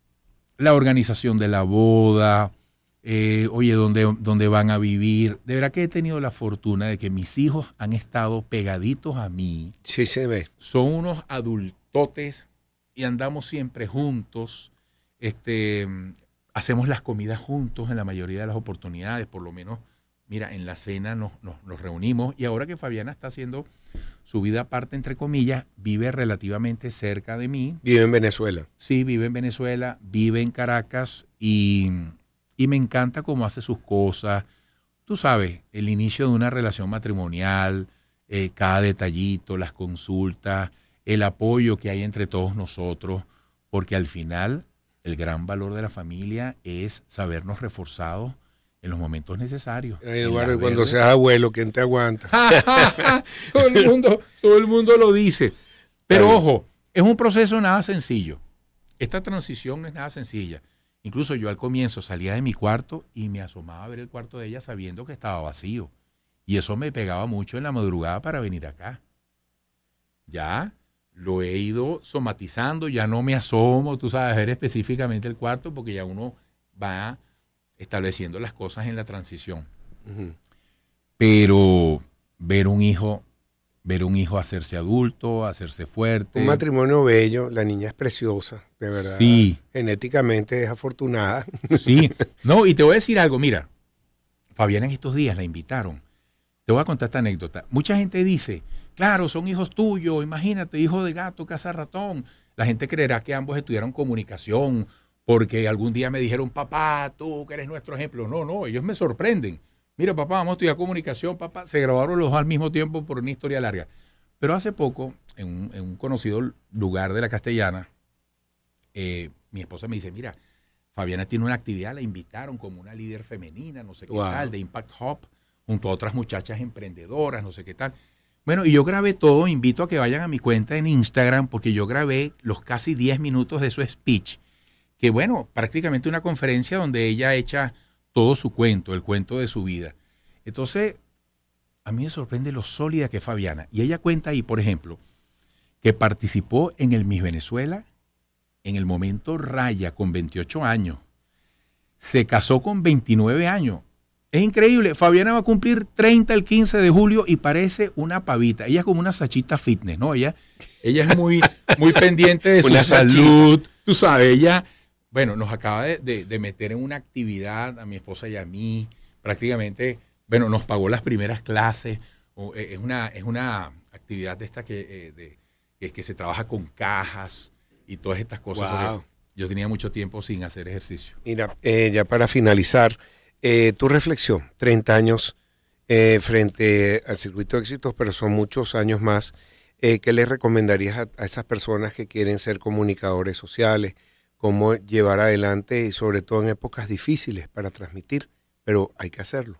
la organización de la boda, oye, ¿dónde van a vivir? De verdad que he tenido la fortuna de que mis hijos han estado pegaditos a mí. Sí se ve. Son unos adultotes y andamos siempre juntos. Hacemos las comidas juntos en la mayoría de las oportunidades, por lo menos, mira, en la cena nos reunimos. Y ahora que Fabiana está haciendo su vida aparte, entre comillas, vive relativamente cerca de mí. Vive en Venezuela. Sí, vive en Venezuela, vive en Caracas y me encanta cómo hace sus cosas. Tú sabes, el inicio de una relación matrimonial, cada detallito, las consultas, el apoyo que hay entre todos nosotros, porque al final el gran valor de la familia es sabernos reforzados en los momentos necesarios. Eduardo, cuando seas abuelo, ¿quién te aguanta? todo el mundo lo dice. Pero ojo, es un proceso nada sencillo. Esta transición no es nada sencilla. Incluso yo al comienzo salía de mi cuarto y me asomaba a ver el cuarto de ella sabiendo que estaba vacío. Y eso me pegaba mucho en la madrugada para venir acá. Ya lo he ido somatizando, ya no me asomo, tú sabes, a ver específicamente el cuarto porque ya uno va estableciendo las cosas en la transición. Uh-huh. Pero ver un hijo hacerse adulto, hacerse fuerte. Un matrimonio bello, la niña es preciosa, de verdad. Sí. Genéticamente es afortunada. Sí. No, y te voy a decir algo, mira, Fabiana en estos días la invitaron. Te voy a contar esta anécdota. Mucha gente dice, claro, son hijos tuyos, imagínate, hijo de gato, caza ratón. La gente creerá que ambos estudiaron comunicación porque algún día me dijeron, papá, tú que eres nuestro ejemplo. No, ellos me sorprenden. Mira, papá, vamos a estudiar comunicación, papá. Se grabaron los dos al mismo tiempo por una historia larga. Pero hace poco, en un conocido lugar de la Castellana, mi esposa me dice, mira, Fabiana tiene una actividad, la invitaron como una líder femenina, no sé qué tal, de Impact Hub, junto a otras muchachas emprendedoras, no sé qué tal. Bueno, y yo grabé todo, invito a que vayan a mi cuenta en Instagram, porque yo grabé los casi 10 minutos de su speech, que bueno, prácticamente una conferencia donde ella echa todo su cuento, el cuento de su vida. Entonces, a mí me sorprende lo sólida que es Fabiana. Y ella cuenta ahí, por ejemplo, que participó en el Miss Venezuela en el momento raya con 28 años. Se casó con 29 años. Es increíble. Fabiana va a cumplir 30 el 15 de julio y parece una pavita. Ella es como una sachita fitness, ¿no? Ella es muy pendiente de su salud. Tú sabes, ella, bueno, nos acaba de meter en una actividad a mi esposa y a mí. Prácticamente, bueno, nos pagó las primeras clases. Es una actividad de esta que se trabaja con cajas y todas estas cosas. Wow. Yo tenía mucho tiempo sin hacer ejercicio. Mira, ya para finalizar, tu reflexión, 30 años frente al circuito de éxitos, pero son muchos años más. ¿Qué le recomendarías a esas personas que quieren ser comunicadores sociales? ¿Cómo llevar adelante y sobre todo en épocas difíciles para transmitir? Pero hay que hacerlo.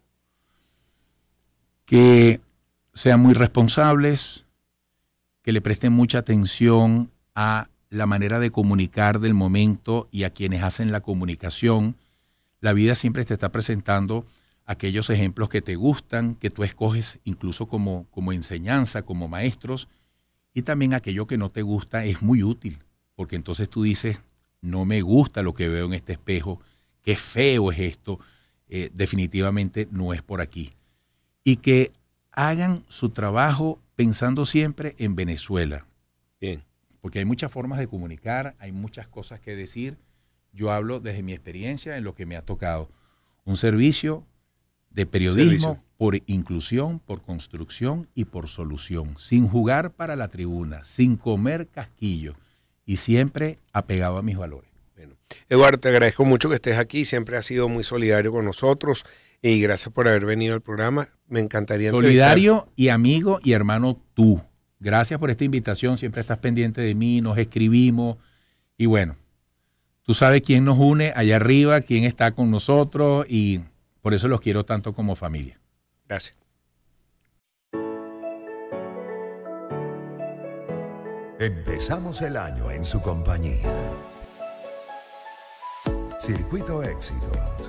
Que sean muy responsables, que le presten mucha atención a la manera de comunicar del momento y a quienes hacen la comunicación. La vida siempre te está presentando aquellos ejemplos que te gustan, que tú escoges incluso como enseñanza, como maestros, y también aquello que no te gusta es muy útil, porque entonces tú dices, no me gusta lo que veo en este espejo, qué feo es esto, definitivamente no es por aquí. Y que hagan su trabajo pensando siempre en Venezuela. Bien. Porque hay muchas formas de comunicar, hay muchas cosas que decir. Yo hablo desde mi experiencia en lo que me ha tocado. Un servicio de periodismo por inclusión, por construcción y por solución. Sin jugar para la tribuna, sin comer casquillo y siempre apegado a mis valores. Bueno, Eduardo, te agradezco mucho que estés aquí. Siempre has sido muy solidario con nosotros y gracias por haber venido al programa. Me encantaría solidario y amigo y hermano tú. Gracias por esta invitación, siempre estás pendiente de mí, nos escribimos y bueno, tú sabes quién nos une allá arriba, quién está con nosotros y por eso los quiero tanto como familia. Gracias. Empezamos el año en su compañía. Circuito Éxitos.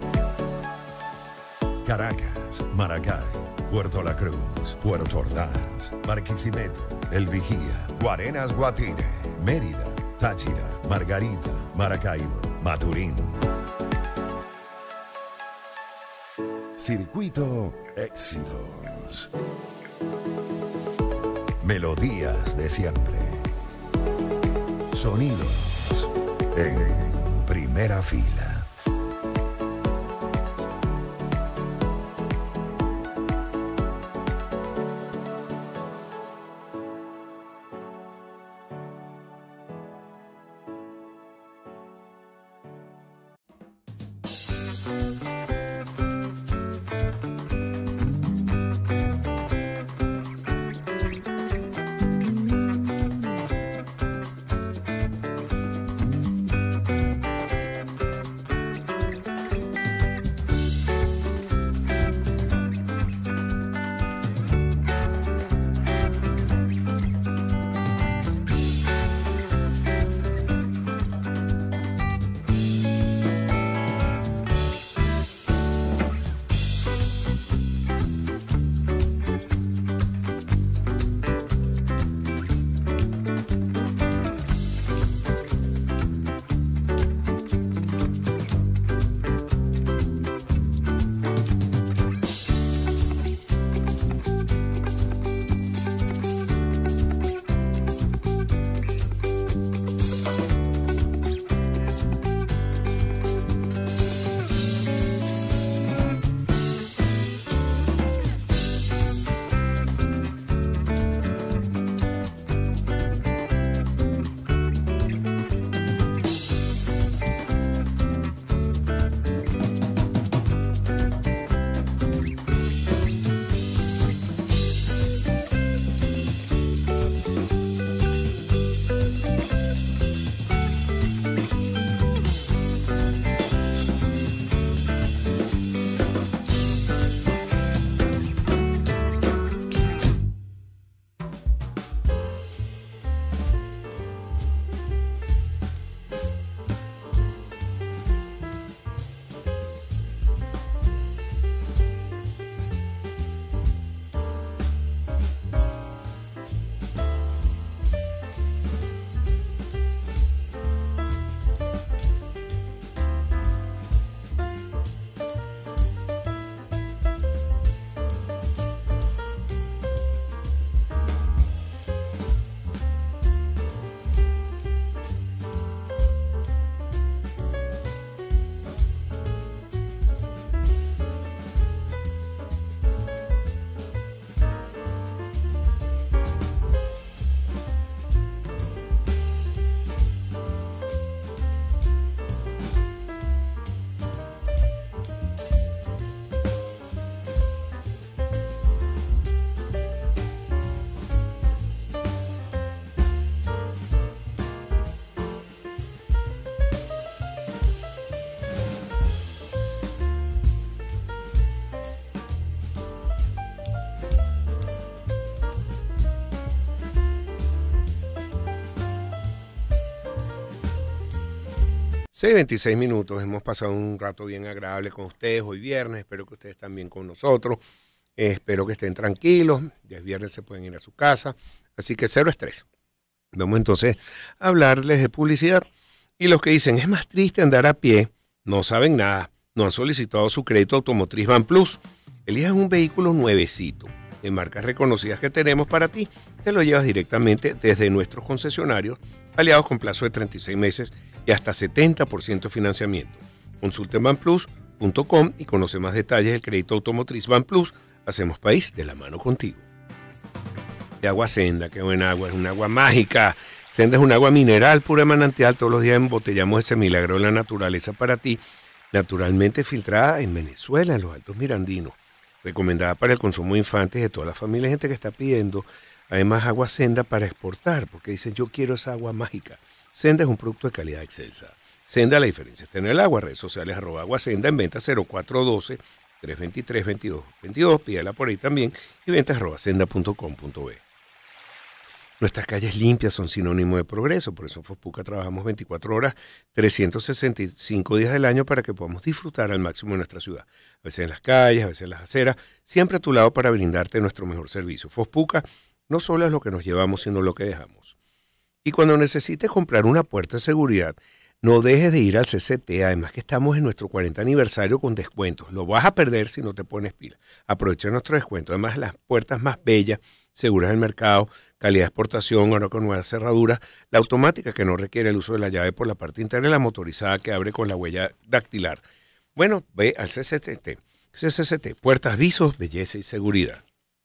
Caracas, Maracay, Puerto La Cruz, Puerto Ordaz, Barquisimeto, El Vigía, Guarenas Guatire, Mérida, Táchira, Margarita, Maracaibo, Maturín. Circuito Éxitos. Melodías de siempre. Sonidos en primera fila. 6:26 minutos. Hemos pasado un rato bien agradable con ustedes hoy viernes. Espero que ustedes estén bien con nosotros. Espero que estén tranquilos. Ya es viernes, se pueden ir a su casa. Así que cero estrés. Vamos entonces a hablarles de publicidad. Y los que dicen, es más triste andar a pie, no saben nada. No han solicitado su crédito automotriz BanPlus. Elijas un vehículo nuevecito de marcas reconocidas que tenemos para ti. Te lo llevas directamente desde nuestros concesionarios, aliados con plazo de 36 meses y hasta 70% de financiamiento. Consulte banplus.com y conoce más detalles del crédito automotriz BanPlus. Hacemos país de la mano contigo. De agua Senda, qué buena agua, es un agua mágica. Senda es un agua mineral pura de manantial. Todos los días embotellamos ese milagro de la naturaleza para ti, naturalmente filtrada en Venezuela, en los Altos Mirandinos. Recomendada para el consumo de infantes de toda la familia. Hay gente que está pidiendo además agua Senda para exportar, porque dicen yo quiero esa agua mágica. Senda es un producto de calidad excelsa. Senda, la diferencia está en el agua. Redes sociales @aguasenda, en venta 0412-323-2222. Pídela por ahí también. Y ventas @senda.com.be. Nuestras calles limpias son sinónimo de progreso, por eso en Fospuca trabajamos 24 horas, 365 días del año para que podamos disfrutar al máximo de nuestra ciudad. A veces en las calles, a veces en las aceras, siempre a tu lado para brindarte nuestro mejor servicio. Fospuca no solo es lo que nos llevamos, sino lo que dejamos. Y cuando necesites comprar una puerta de seguridad, no dejes de ir al CCT, además que estamos en nuestro 40 aniversario con descuentos. Lo vas a perder si no te pones pila. Aprovecha nuestro descuento. Además, las puertas más bellas, seguras del mercado, calidad de exportación, ahora con nuevas cerraduras, la automática que no requiere el uso de la llave por la parte interna y la motorizada que abre con la huella dactilar. Bueno, ve al CCT. CCT, puertas, visos, belleza y seguridad.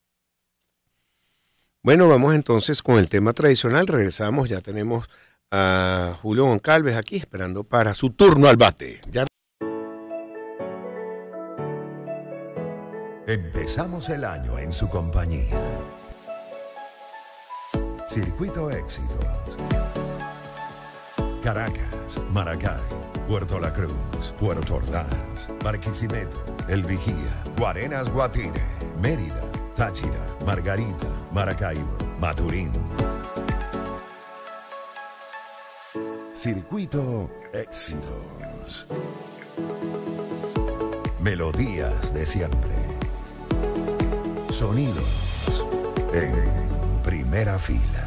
Bueno, vamos entonces con el tema tradicional. Regresamos, ya tenemos a Julio Goncalves aquí esperando para su turno al bate. Ya. Empezamos el año en su compañía. Circuito Éxitos. Caracas, Maracay, Puerto La Cruz, Puerto Ordaz, Barquisimeto, El Vigía, Guarenas, Guatire, Mérida, Táchira, Margarita, Maracaibo, Maturín. Circuito Éxitos. Melodías de siempre. Sonidos en primera fila.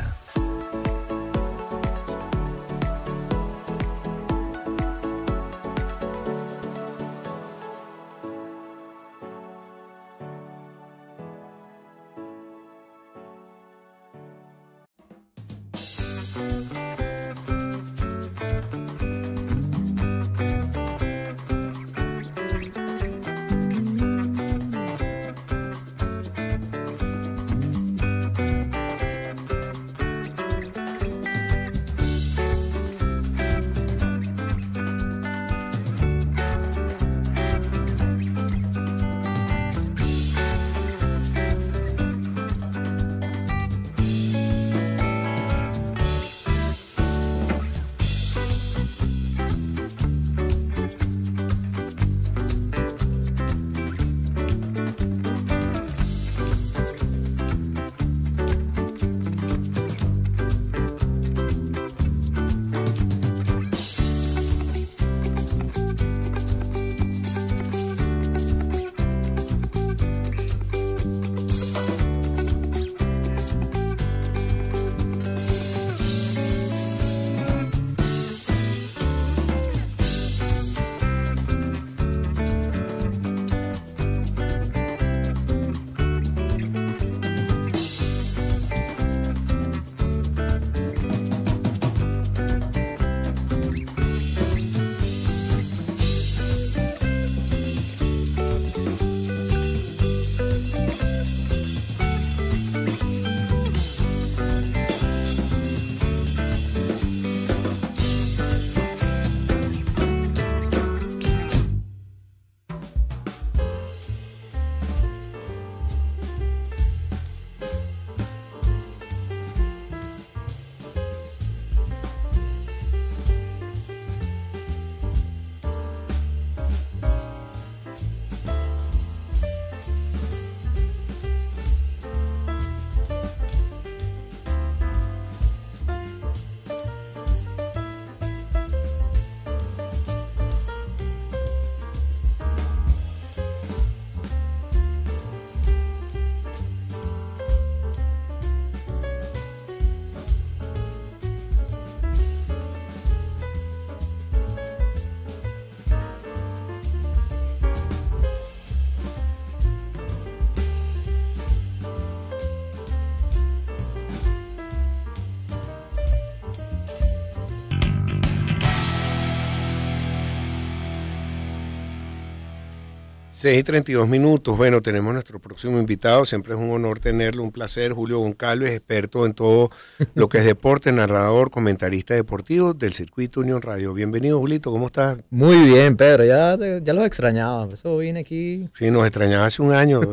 6:32. Bueno, tenemos nuestro próximo invitado. Siempre es un honor tenerlo, un placer. Julio Goncalves, experto en todo lo que es deporte, narrador, comentarista deportivo del Circuito Unión Radio. Bienvenido, Julito, ¿cómo estás? Muy bien, Pedro, ya los extrañaba. Eso vine aquí. Sí, nos extrañaba hace un año.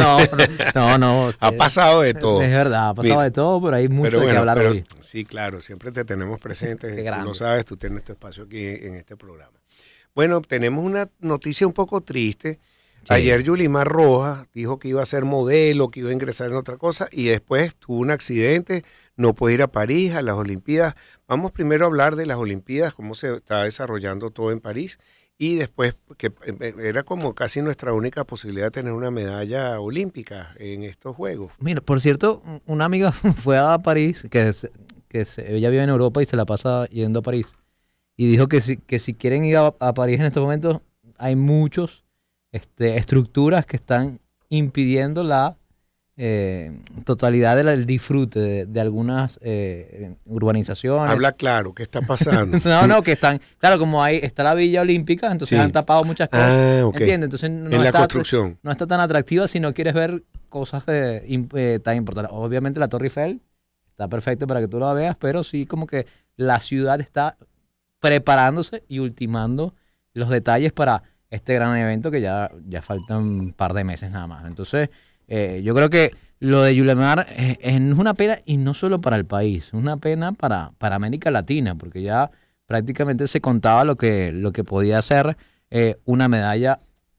No. Ha pasado de todo. Es verdad, ha pasado de todo, pero hay mucho de qué hablar hoy. Sí, claro, siempre te tenemos presente. Qué grande. Tú lo sabes, tú tienes tu espacio aquí en este programa. Bueno, tenemos una noticia un poco triste. Sí. Ayer Yulimar Rojas dijo que iba a ser modelo, que iba a ingresar en otra cosa y después tuvo un accidente, no puede ir a París, a las Olimpiadas. Vamos primero a hablar de las Olimpiadas, cómo se está desarrollando todo en París y después, que era como casi nuestra única posibilidad de tener una medalla olímpica en estos Juegos. Mira, por cierto, una amiga fue a París, ella vive en Europa y se la pasa yendo a París, y dijo que si quieren ir a París en estos momentos, hay muchos estructuras que están impidiendo la totalidad del disfrute de algunas urbanizaciones. Habla claro, ¿qué está pasando? No, que están, claro, como ahí está la Villa Olímpica, entonces han tapado muchas cosas, okay. ¿entiendes? Entonces en la construcción. No está tan atractiva si no quieres ver cosas tan importantes. Obviamente la Torre Eiffel está perfecta para que tú la veas, pero sí como que la ciudad está preparándose y ultimando los detalles para este gran evento que ya faltan un par de meses nada más. Entonces, yo creo que lo de Yulimar es una pena, y no solo para el país, es una pena para América Latina, porque ya prácticamente se contaba lo que podía ser una medalla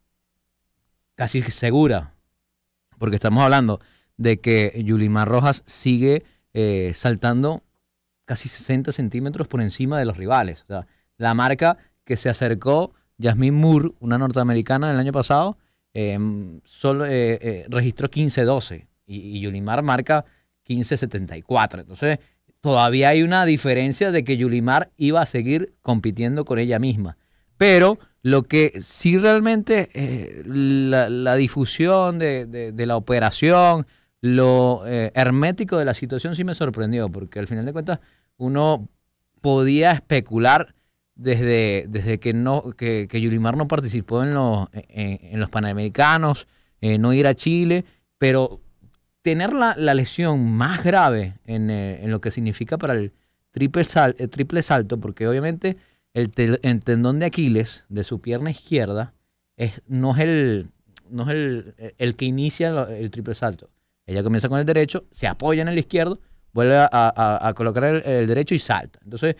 casi segura, porque estamos hablando de que Yulimar Rojas sigue saltando casi 60 centímetros por encima de los rivales. O sea, la marca que se acercó Jasmine Moore, una norteamericana, el año pasado, solo registró 15.12 y Yulimar marca 15.74. Entonces, todavía hay una diferencia de que Yulimar iba a seguir compitiendo con ella misma. Pero lo que sí realmente, la difusión de la operación, lo hermético de la situación sí me sorprendió, porque al final de cuentas uno podía especular desde que Yulimar no participó en los Panamericanos, no ir a Chile, pero tener la lesión más grave en lo que significa para el triple salto, porque obviamente el tendón de Aquiles de su pierna izquierda no es el que inicia el triple salto. Ella comienza con el derecho, se apoya en el izquierdo, vuelve a colocar el derecho y salta. Entonces,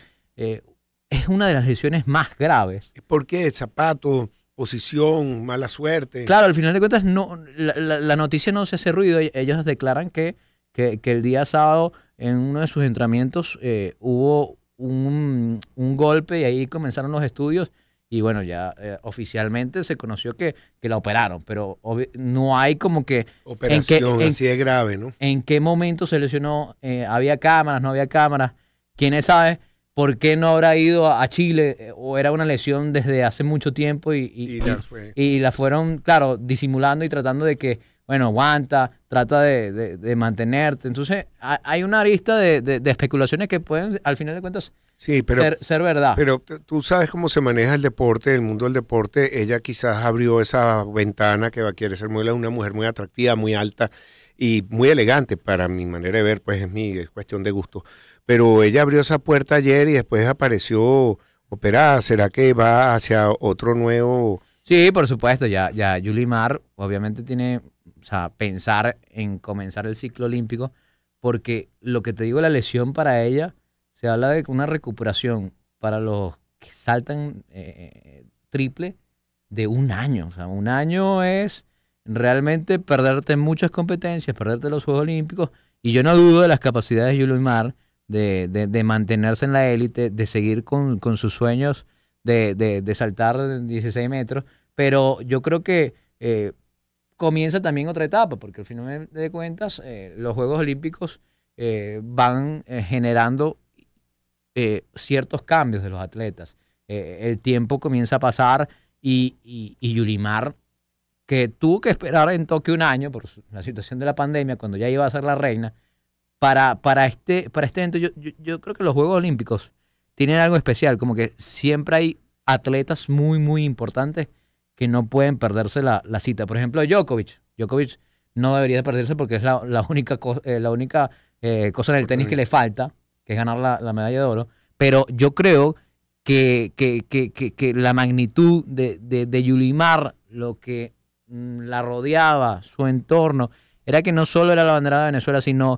es una de las lesiones más graves. ¿Por qué? Zapato, posición, mala suerte. Claro, al final de cuentas la noticia no se hace ruido. Ellos declaran que el día sábado en uno de sus entrenamientos hubo un golpe y ahí comenzaron los estudios y bueno, ya oficialmente se conoció que la operaron, pero no hay como que... Operación así de grave, ¿no? ¿En qué momento se lesionó? ¿Había cámaras? ¿No había cámaras? ¿Quiénes saben? ¿Por qué no habrá ido a Chile? ¿O era una lesión desde hace mucho tiempo y la fueron, claro, disimulando y tratando de que, bueno, aguanta, trata de mantenerte? Entonces, hay una arista de especulaciones que pueden, al final de cuentas, ser verdad. Pero tú sabes cómo se maneja el deporte, el mundo del deporte. Ella quizás abrió esa ventana que quiere ser una mujer muy atractiva, muy alta y muy elegante para mi manera de ver, pues es cuestión de gusto. Pero ella abrió esa puerta ayer y después apareció operada. ¿Será que va hacia otro nuevo? Sí, por supuesto. Ya Yulimar obviamente tiene, o sea, pensar en comenzar el ciclo olímpico, porque lo que te digo, la lesión para ella, se habla de una recuperación para los que saltan triple de un año. O sea, un año es realmente perderte muchas competencias, perderte los Juegos Olímpicos, y yo no dudo de las capacidades de Yulimar de mantenerse en la élite, de seguir con sus sueños de saltar 16 metros, pero yo creo que comienza también otra etapa, porque al final de cuentas los Juegos Olímpicos van generando ciertos cambios de los atletas. El tiempo comienza a pasar y Yulimar, que tuvo que esperar en Tokio un año por la situación de la pandemia, cuando ya iba a ser la reina, para este evento, yo creo que los Juegos Olímpicos tienen algo especial, como que siempre hay atletas muy, muy importantes que no pueden perderse la cita. Por ejemplo, Djokovic. Djokovic no debería perderse porque es la única cosa en el tenis que le falta, que es ganar la medalla de oro. Pero yo creo que la magnitud de Yulimar, lo que la rodeaba, su entorno, era que no solo era la bandera de Venezuela, sino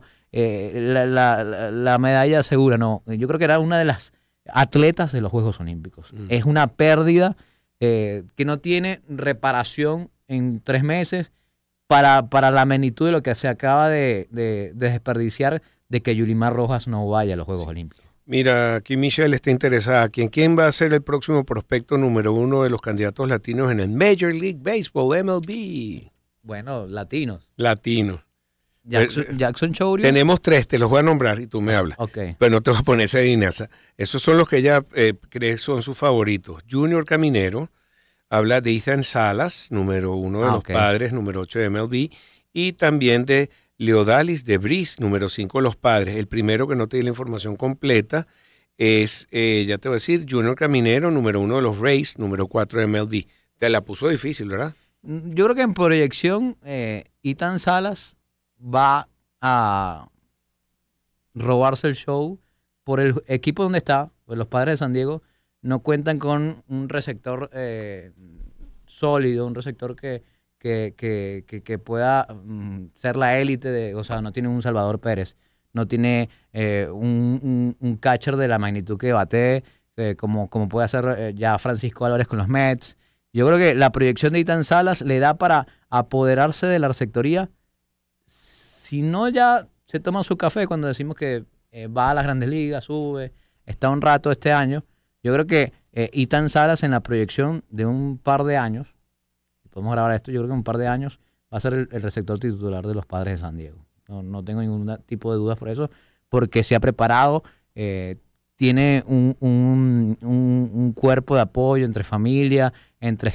la medalla segura. No, yo creo que era una de las atletas de los Juegos Olímpicos. Es una pérdida que no tiene reparación en 3 meses para la magnitud de lo que se acaba de desperdiciar de que Yulimar Rojas no vaya a los Juegos Olímpicos. Mira, aquí Michelle está interesada. ¿Quién va a ser el próximo prospecto número 1 de los candidatos latinos en el Major League Baseball, MLB? Bueno, latinos. Latinos. Jackson Chourio. Tenemos 3, te los voy a nombrar y tú me hablas. Okay. Pero no te voy a poner esa adivinanza. Esos son los que ella cree son sus favoritos. Junior Caminero, habla de Ethan Salas, número 1 de los Padres, número 8 de MLB, y también de Leodalis de Briz, número 5 de los Padres. El primero que no te di la información completa es, ya te voy a decir, Junior Caminero, número 1 de los Rays, número 4 de MLB. Te la puso difícil, ¿verdad? Yo creo que en proyección, Ethan Salas va a robarse el show por el equipo donde está. Pues los Padres de San Diego no cuentan con un receptor sólido, un receptor que pueda ser la élite, o sea, no tiene un Salvador Pérez, no tiene un catcher de la magnitud que bate, como puede hacer ya Francisco Álvarez con los Mets. Yo creo que la proyección de Ethan Salas le da para apoderarse de la receptoría. Si no, ya se toma su café cuando decimos que va a las Grandes Ligas, sube, está un rato este año. Yo creo que Ethan Salas en la proyección de un par de años, podemos grabar esto, yo creo que en un par de años va a ser el receptor titular de los Padres de San Diego. No tengo ningún tipo de dudas por eso, porque se ha preparado, tiene un cuerpo de apoyo entre familia, entre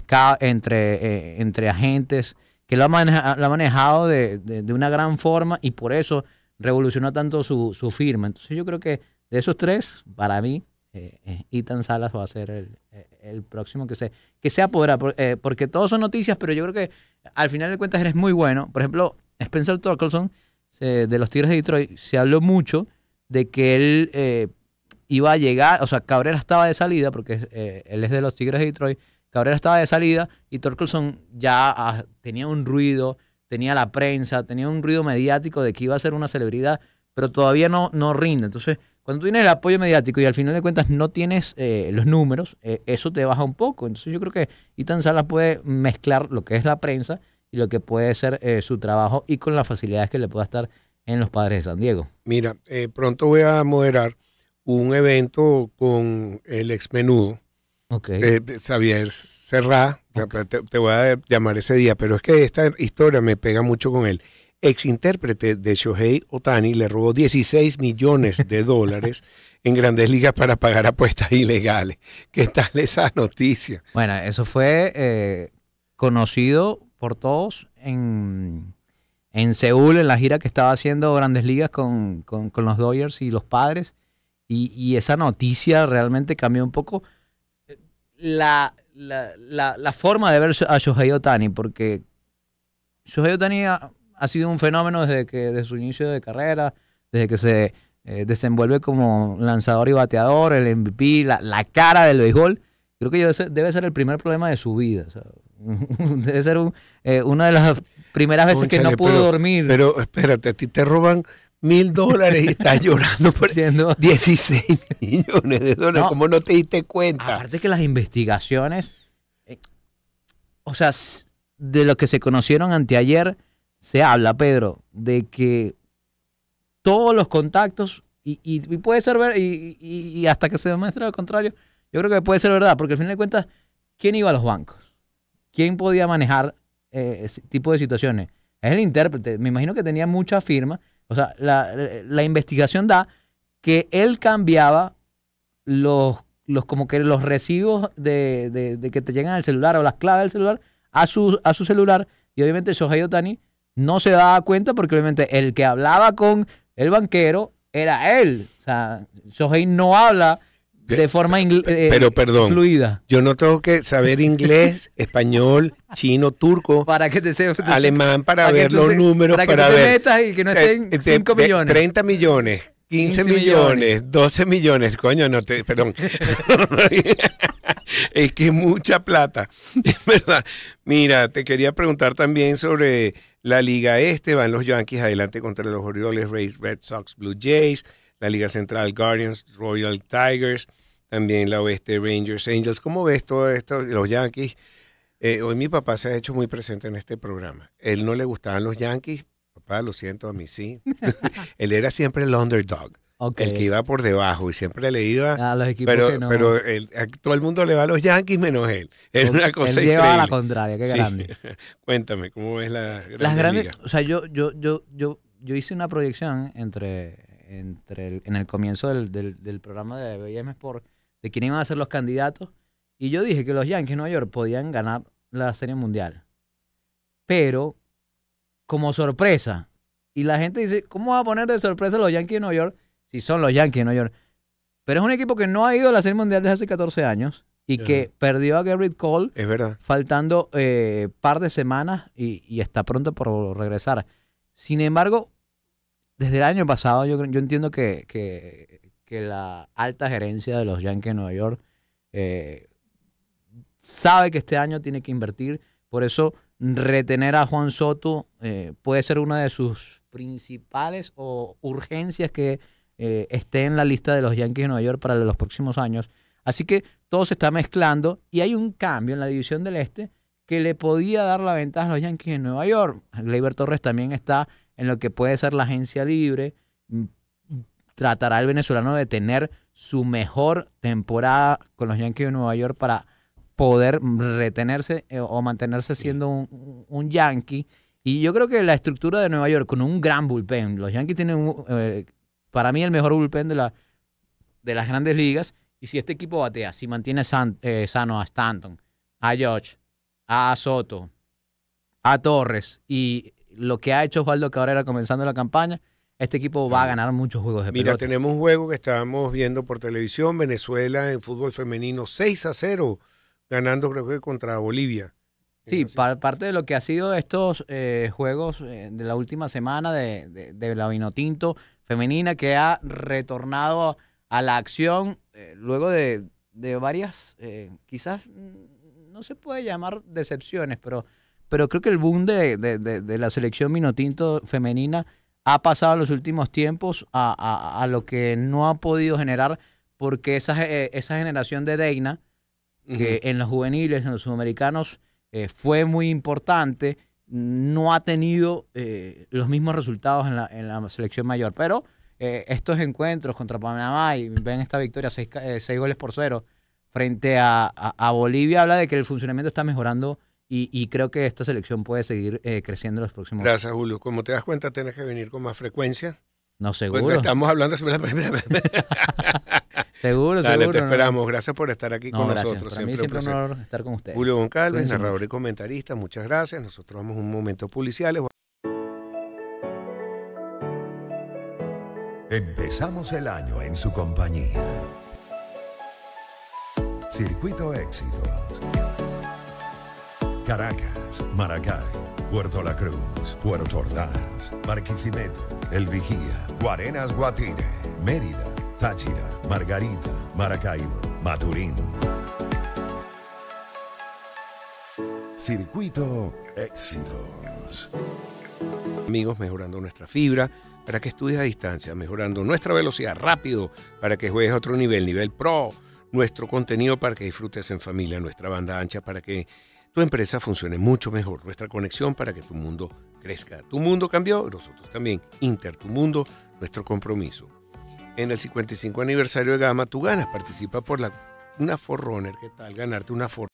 agentes, que lo ha manejado de una gran forma y por eso revolucionó tanto su firma. Entonces yo creo que de esos 3, para mí, Ethan Salas va a ser el próximo que se apodera, porque todos son noticias, pero yo creo que al final de cuentas eres muy bueno. Por ejemplo, Spencer Torkelson, de los Tigres de Detroit, se habló mucho de que él iba a llegar, o sea, Cabrera estaba de salida, porque él es de los Tigres de Detroit, Cabrera estaba de salida y Torkelson ya tenía un ruido, tenía la prensa, tenía un ruido mediático de que iba a ser una celebridad, pero todavía no rinde. Entonces, cuando tú tienes el apoyo mediático y al final de cuentas no tienes los números, eso te baja un poco. Entonces yo creo que Ethan Salas puede mezclar lo que es la prensa y lo que puede ser su trabajo y con las facilidades que le pueda estar en los Padres de San Diego. Mira, pronto voy a moderar un evento con el ex Menudo, Xavier Serrá, te voy a llamar ese día, pero es que esta historia me pega mucho con él. Ex intérprete de Shohei Ohtani le robó $16 millones en Grandes Ligas para pagar apuestas ilegales. ¿Qué tal esa noticia? Bueno, eso fue conocido por todos en Seúl, en la gira que estaba haciendo Grandes Ligas con los Dodgers y los Padres, y esa noticia realmente cambió un poco la forma de ver a Shohei Ohtani, porque Shohei Ohtani ha sido un fenómeno desde su inicio de carrera, desde que se desenvuelve como lanzador y bateador, el MVP, la cara del béisbol. Creo que debe ser el primer problema de su vida. O sea, debe ser una de las primeras veces que no pudo dormir. Pero espérate, a ti te roban $1,000 y estás llorando por $16 millones. No, ¿cómo no te diste cuenta? Aparte que las investigaciones, o sea, de lo que se conocieron anteayer, se habla, Pedro, de que todos los contactos, y puede ser verdad, y hasta que se demuestre lo contrario, yo creo que puede ser verdad, porque al final de cuentas, ¿quién iba a los bancos? ¿Quién podía manejar ese tipo de situaciones? Es el intérprete. Me imagino que tenía mucha firma. O sea, la investigación da que él cambiaba como que los recibos de que te llegan al celular o las claves del celular a su celular, y obviamente Shohei Ohtani no se daba cuenta porque obviamente el que hablaba con el banquero era él. O sea, Shohei no habla de forma pero perdón, fluida. yo no tengo que saber inglés, español, chino, turco, Para que te alemán para para que ver tú los se- números, para que para tú te ver metas y que no estén 5 millones. 30 millones, 15 millones, 12 millones, coño, no te, perdón. Es que es mucha plata, es verdad. Mira, te quería preguntar también sobre la Liga Este. Van los Yankees adelante contra los Orioles, Rays, Red Sox, Blue Jays. La Liga Central, Guardians, Royal Tigers. También la Oeste, Rangers, Angels. ¿Cómo ves todo esto? Los Yankees. Hoy mi papá se ha hecho muy presente en este programa. Él no le gustaban los Yankees. Papá, lo siento, a mí sí. Él era siempre el underdog. Okay. El que iba por debajo y siempre le iba. A los equipos Pero, que no. pero todo el mundo le va a los Yankees menos él. Es una cosa él lleva a la increíble. contraria, qué Sí. grande. Cuéntame, ¿cómo ves Las grandes, ligas? o sea, yo hice una proyección en el comienzo del programa de BM Sport de quién iban a ser los candidatos y yo dije que los Yankees de Nueva York podían ganar la Serie Mundial. Pero como sorpresa, y la gente dice, ¿cómo va a poner de sorpresa a los Yankees de Nueva York si son los Yankees de Nueva York? Pero es un equipo que no ha ido a la Serie Mundial desde hace 14 años y que perdió a Gerrit Cole Es verdad. faltando par de semanas y está pronto por regresar. Sin embargo, desde el año pasado yo entiendo que la alta gerencia de los Yankees de Nueva York sabe que este año tiene que invertir. Por eso retener a Juan Soto puede ser una de sus principales o urgencias que esté en la lista de los Yankees de Nueva York para los próximos años. Así que todo se está mezclando y hay un cambio en la división del Este que le podía dar la ventaja a los Yankees de Nueva York. Gleyber Torres también está en lo que puede ser la agencia libre. Tratará el venezolano de tener su mejor temporada con los Yankees de Nueva York para poder retenerse o mantenerse siendo un Yankee. Y yo creo que la estructura de Nueva York con un gran bullpen, los Yankees tienen para mí el mejor bullpen de las grandes ligas. Y si este equipo batea, si mantiene sano a Stanton, a Josh, a Soto, a Torres y lo que ha hecho Osvaldo Cabrera comenzando la campaña, este equipo va a ganar muchos juegos de pelota. Mira, tenemos un juego que estábamos viendo por televisión, Venezuela en fútbol femenino 6-0, ganando creo que contra Bolivia. Sí, parte de lo que ha sido estos juegos de la última semana de la Vinotinto femenina que ha retornado a la acción luego de varias, quizás no se puede llamar decepciones, pero creo que el boom de la selección Vinotinto femenina ha pasado en los últimos tiempos a lo que no ha podido generar, porque esa generación de Deina, que en los juveniles, en los sudamericanos, fue muy importante, no ha tenido los mismos resultados en la selección mayor. Pero estos encuentros contra Panamá y ven esta victoria 6-0 frente a Bolivia, habla de que el funcionamiento está mejorando y creo que esta selección puede seguir creciendo en los próximos años. Gracias, Julio. Como te das cuenta, tienes que venir con más frecuencia. No, seguro. Cuando estamos hablando... Seguro, Dale, seguro. te esperamos. Gracias por estar aquí con gracias. nosotros. Para mí siempre un honor estar con ustedes. Julio Goncalves, Cuídense narrador mucho. y comentarista. Muchas gracias. Nosotros vamos a un momento policial. Empezamos el año en su compañía. Circuito Éxitos. Caracas, Maracay, Puerto La Cruz, Puerto Ordaz, Barquisimeto, El Vigía, Guarenas, Guatire, Mérida, Táchira, Margarita, Maracaibo, Maturín. Circuito Éxitos. Amigos, mejorando nuestra fibra para que estudies a distancia, mejorando nuestra velocidad rápido para que juegues a otro nivel pro, nuestro contenido para que disfrutes en familia, nuestra banda ancha para que tu empresa funcione mucho mejor, nuestra conexión para que tu mundo crezca. Tu mundo cambió, nosotros también. Inter, tu mundo, nuestro compromiso. En el 55 aniversario de Gama, tú ganas, participa por una Forerunner. ¿Qué tal ganarte una Forerunner?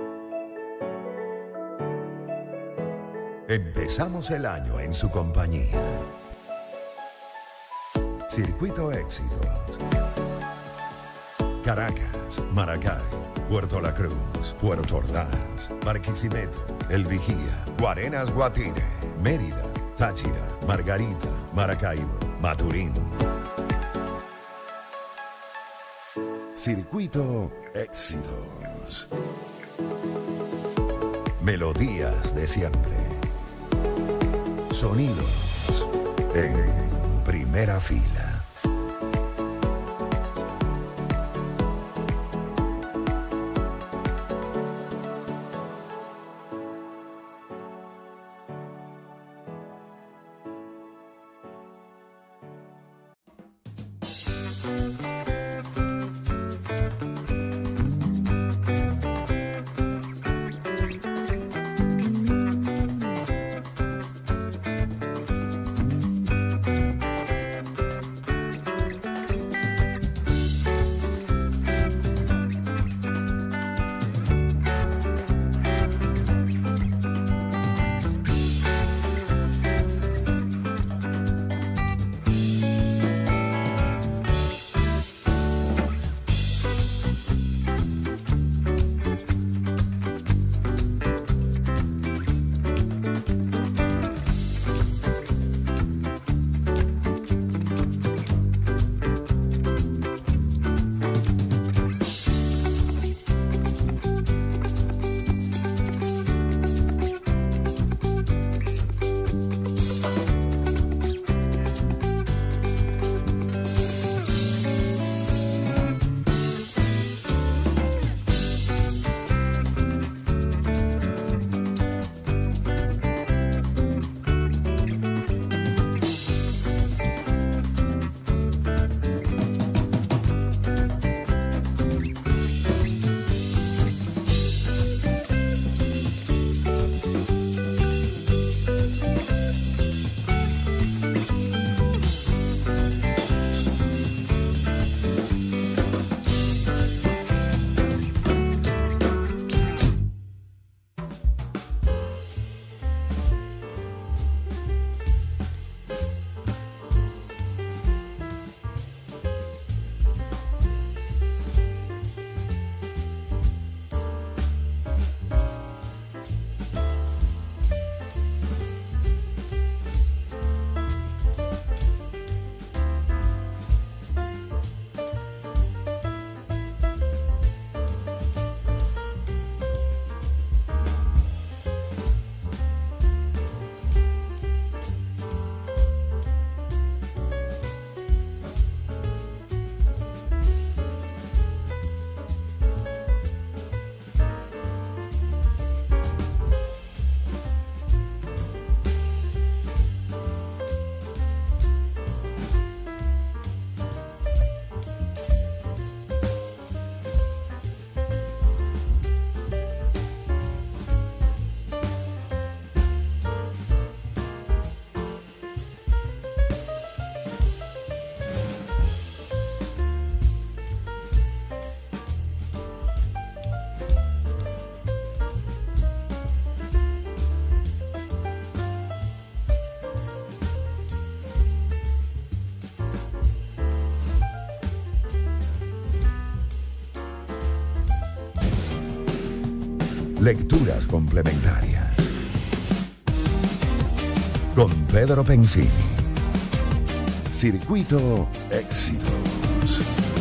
Empezamos el año en su compañía. Circuito Éxitos. Caracas, Maracay, Puerto La Cruz, Puerto Ordaz, Barquisimeto, El Vigía, Guarenas, Guatire, Mérida, Táchira, Margarita, Maracaibo, Maturín. Circuito Éxitos. Melodías de siempre. Sonidos en primera fila. Lecturas complementarias. Con Pedro Pensini. Circuito Éxitos.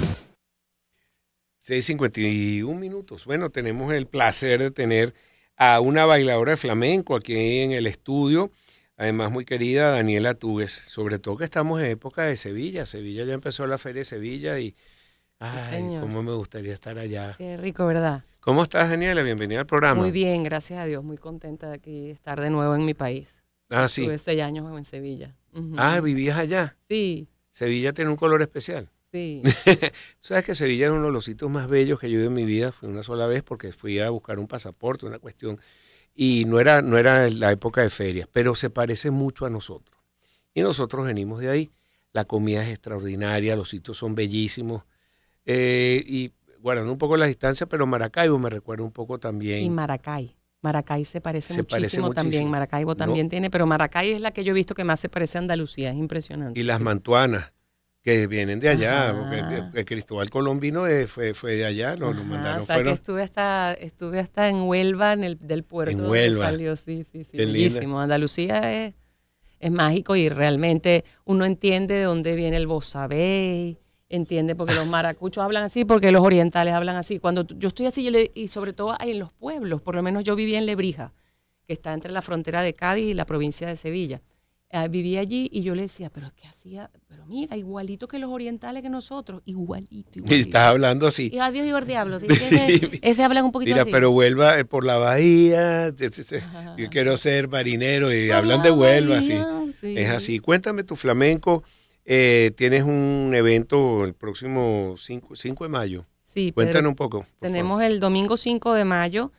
6:51 minutos. Bueno, tenemos el placer de tener a una bailadora de flamenco aquí en el estudio, además muy querida, Daniela Tugues. Sobre todo que estamos en época de Sevilla. Sevilla ya empezó la Feria de Sevilla y ay, cómo me gustaría estar allá. Qué rico, ¿verdad? ¿Cómo estás, Daniela? Bienvenida al programa. Muy bien, gracias a Dios. Muy contenta de aquí estar de nuevo en mi país. Ah, sí. Estuve 6 años en Sevilla. Ah, ¿vivías allá? Sí. Sevilla tiene un color especial. Sí. Sabes que Sevilla es uno de los sitios más bellos que yo he ido en mi vida. Fui una sola vez porque fui a buscar un pasaporte, una cuestión. Y no era la época de ferias, pero se parece mucho a nosotros. Y nosotros venimos de ahí. La comida es extraordinaria, los sitios son bellísimos. Y guardando un poco la distancia, pero Maracaibo me recuerda un poco también. Y Maracay. Maracay se parece muchísimo también. Maracaibo también tiene, pero Maracay es la que yo he visto que más se parece a Andalucía. Es impresionante. Y las mantuanas, que vienen de allá, porque Cristóbal Colón vino, fue de allá, nos mandaron. O sea, que estuve hasta en Huelva, del puerto en donde Huelva. Salió. Sí, bellísimo. Andalucía es mágico y realmente uno entiende de dónde viene el Bossa Bay, entiende, porque los maracuchos hablan así, porque los orientales hablan así. Cuando yo estoy así, y sobre todo en los pueblos, por lo menos yo vivía en Lebrija, que está entre la frontera de Cádiz y la provincia de Sevilla. Vivía allí y yo le decía, pero ¿qué hacía? Pero mira, igualito que los orientales que nosotros, igualito. Y estás hablando así. Y adiós y diablo. Ese hablan un poquito mira, así. Mira, pero Huelva por la bahía, yo quiero ser marinero y por hablan de Huelva, así. Sí. Es así. Cuéntame tu flamenco. Tienes un evento el próximo 5 de mayo. Sí, cuéntanos un poco. Tenemos favor. El domingo 5 de mayo,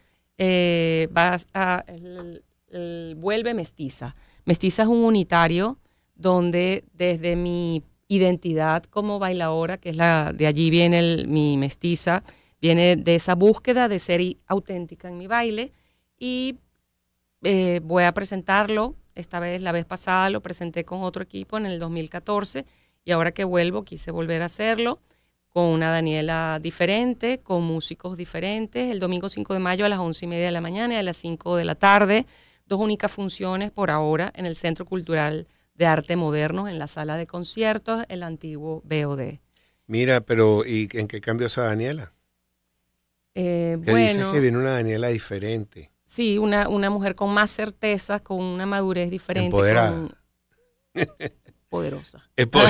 Vuelve Mestiza. Mestiza es un unitario donde desde mi identidad como bailaora, que es de allí viene mi mestiza, viene de esa búsqueda de ser auténtica en mi baile y voy a presentarlo. Esta vez, la vez pasada lo presenté con otro equipo en el 2014 y ahora que vuelvo quise volver a hacerlo con una Daniela diferente, con músicos diferentes, el domingo 5 de mayo a las 11:30 de la mañana y a las 5 de la tarde. 2 únicas funciones por ahora en el Centro Cultural de Arte Moderno, en la sala de conciertos, el antiguo BOD. Mira, pero ¿y en qué cambió esa Daniela? Dices que viene una Daniela diferente. Sí, una mujer con más certezas, con una madurez diferente. Empoderada. Poderosa.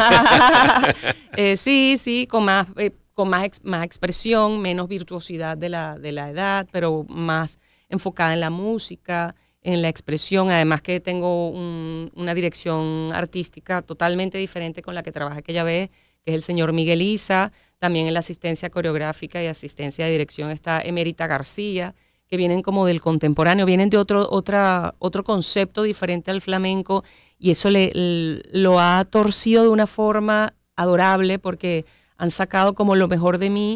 Sí, con más expresión, menos virtuosidad de la edad, pero más enfocada en la música, en la expresión, además que tengo una dirección artística totalmente diferente con la que trabajé aquella vez, que es el señor Miguel Isa. También en la asistencia coreográfica y asistencia de dirección está Emérita García, que vienen como del contemporáneo, vienen de otro concepto diferente al flamenco, y eso lo ha torcido de una forma adorable, porque han sacado como lo mejor de mí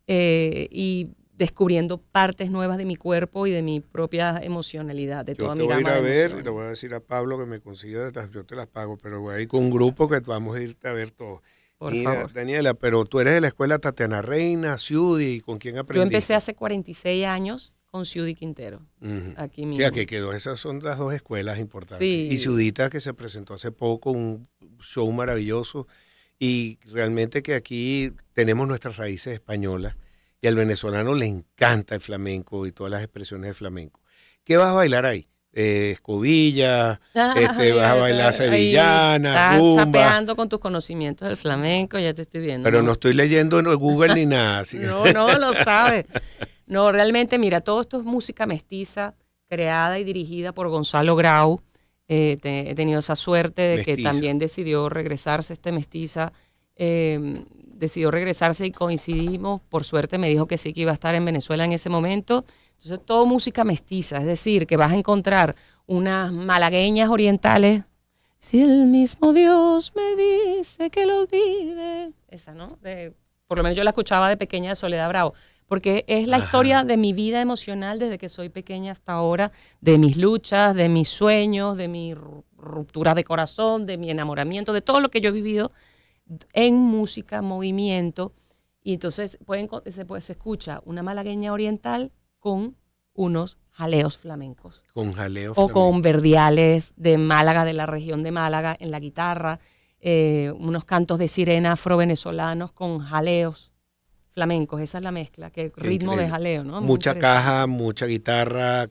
y descubriendo partes nuevas de mi cuerpo y de mi propia emocionalidad, de toda mi gama de emociones. Yo te voy a ir a ver, y le voy a decir a Pablo que me consiga, yo te las pago, pero voy a ir con un grupo que vamos a irte a ver todos. Por favor. Daniela, pero tú eres de la escuela Tatiana Reina, Ciudi, ¿con quién aprendiste? Yo empecé hace 46 años con Ciudi Quintero, aquí mismo. Ya que quedó, esas son las 2 escuelas importantes. Sí. Y Ciudita, que se presentó hace poco, un show maravilloso, y realmente que aquí tenemos nuestras raíces españolas, y al venezolano le encanta el flamenco y todas las expresiones del flamenco. ¿Qué vas a bailar ahí? Escobilla, vas a bailar sevillana, rumba. Estás chapeando con tus conocimientos del flamenco, ya te estoy viendo. Pero no estoy leyendo en Google ni nada. Así. No, lo sabes. No, realmente, mira, todo esto es música mestiza, creada y dirigida por Gonzalo Grau. He tenido esa suerte de que también decidió regresarse mestiza. Decidió regresarse y coincidimos, por suerte me dijo que sí, que iba a estar en Venezuela en ese momento. Entonces todo música mestiza, es decir, que vas a encontrar unas malagueñas orientales. Si el mismo Dios me dice que lo olvide, esa, ¿no? Por lo menos yo la escuchaba de pequeña de Soledad Bravo, porque es la historia de mi vida emocional desde que soy pequeña hasta ahora, de mis luchas, de mis sueños, de mi ruptura de corazón, de mi enamoramiento, de todo lo que yo he vivido en música, movimiento, y entonces se escucha una malagueña oriental con unos jaleos flamencos. Con jaleos o con verdiales de Málaga, de la región de Málaga, en la guitarra, unos cantos de sirena afro-venezolanos con jaleos flamencos. Esa es la mezcla, que ritmo increíble. De jaleo, ¿no? Mucha caja, mucha guitarra,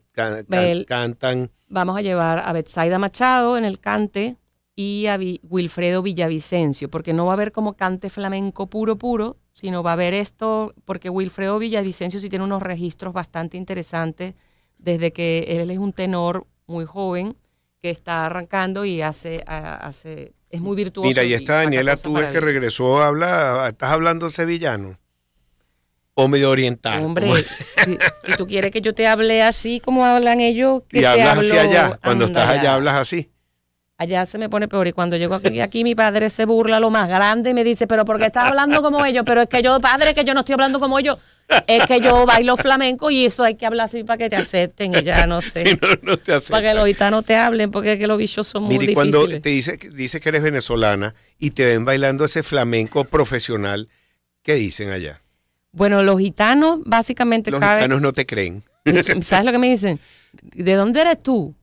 cantan. Vamos a llevar a Betsaida Machado en el cante, y a Wilfredo Villavicencio, porque no va a haber como cante flamenco puro, sino va a haber esto, porque Wilfredo Villavicencio sí tiene unos registros bastante interesantes, desde que él es un tenor muy joven, que está arrancando y es muy virtuoso. Mira, y esta Daniela, tú ves que regresó, ¿estás hablando sevillano? ¿O medio oriental? Hombre, si tú quieres que yo te hable así como hablan ellos, que y hablas así allá, cuando estás allá hablas así. Allá se me pone peor, y cuando llego aquí mi padre se burla lo más grande y me dice, pero ¿por qué estás hablando como ellos? Pero es que yo, padre, que yo no estoy hablando como ellos, es que yo bailo flamenco y eso hay que hablar así para que te acepten, y ya no sé. Si no te aceptan. Para que los gitanos te hablen, porque es que los bichos son muy difíciles. Cuando te dice que eres venezolana y te ven bailando ese flamenco profesional, ¿qué dicen allá? Bueno, los gitanos básicamente... Los gitanos no te creen. ¿Sabes lo que me dicen? ¿De dónde eres tú?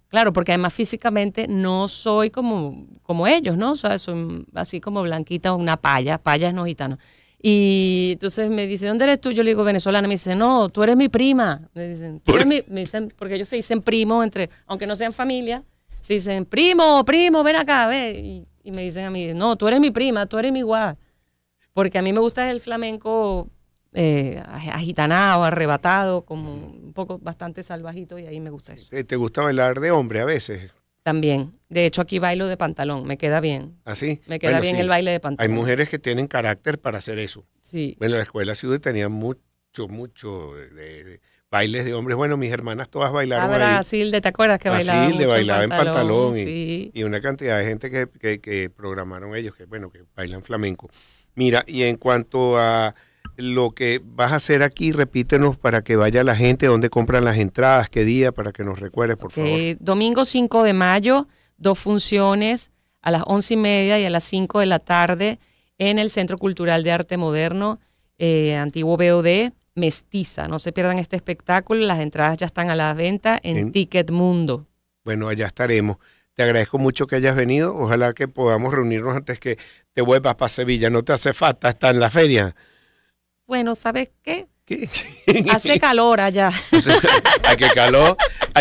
Claro, porque además físicamente no soy como ellos, ¿no? O sea, soy así como blanquita, una paya es no gitano. Y entonces me dice, ¿dónde eres tú? Yo le digo, venezolana. Me dice, no, tú eres mi prima. Me dicen, me dicen, porque ellos se dicen primo, aunque no sean familia, se dicen, primo, ven acá, ve. Y me dicen a mí, no, tú eres mi prima, tú eres mi guá. Porque a mí me gusta el flamenco agitanado, arrebatado, como un poco bastante salvajito, y ahí me gusta eso. ¿Te gusta bailar de hombre a veces? También. De hecho, aquí bailo de pantalón, me queda bien. ¿Ah, sí? Me queda bien el baile de pantalón. Hay mujeres que tienen carácter para hacer eso. Sí. Bueno, la escuela Ciudad tenía mucho de bailes de hombres. Bueno, mis hermanas todas bailaron ahí. Brasilde, ¿te acuerdas que bailaba Brasilde bailaba en pantalón sí. y una cantidad de gente que programaron ellos, que bailan flamenco. Mira, y en cuanto a lo que vas a hacer aquí, repítenos para que vaya la gente, dónde compran las entradas, qué día, para que nos recuerdes, por favor. Domingo 5 de mayo, 2 funciones a las 11:30 y a las 5 de la tarde en el Centro Cultural de Arte Moderno, antiguo BOD, Mestiza. No se pierdan este espectáculo, las entradas ya están a la venta en Ticket Mundo. Bueno, allá estaremos. Te agradezco mucho que hayas venido. Ojalá que podamos reunirnos antes que te vuelvas para Sevilla. No te hace falta estar en la feria. Bueno, ¿sabes qué? ¿Qué? Hace calor allá. Hay que calor.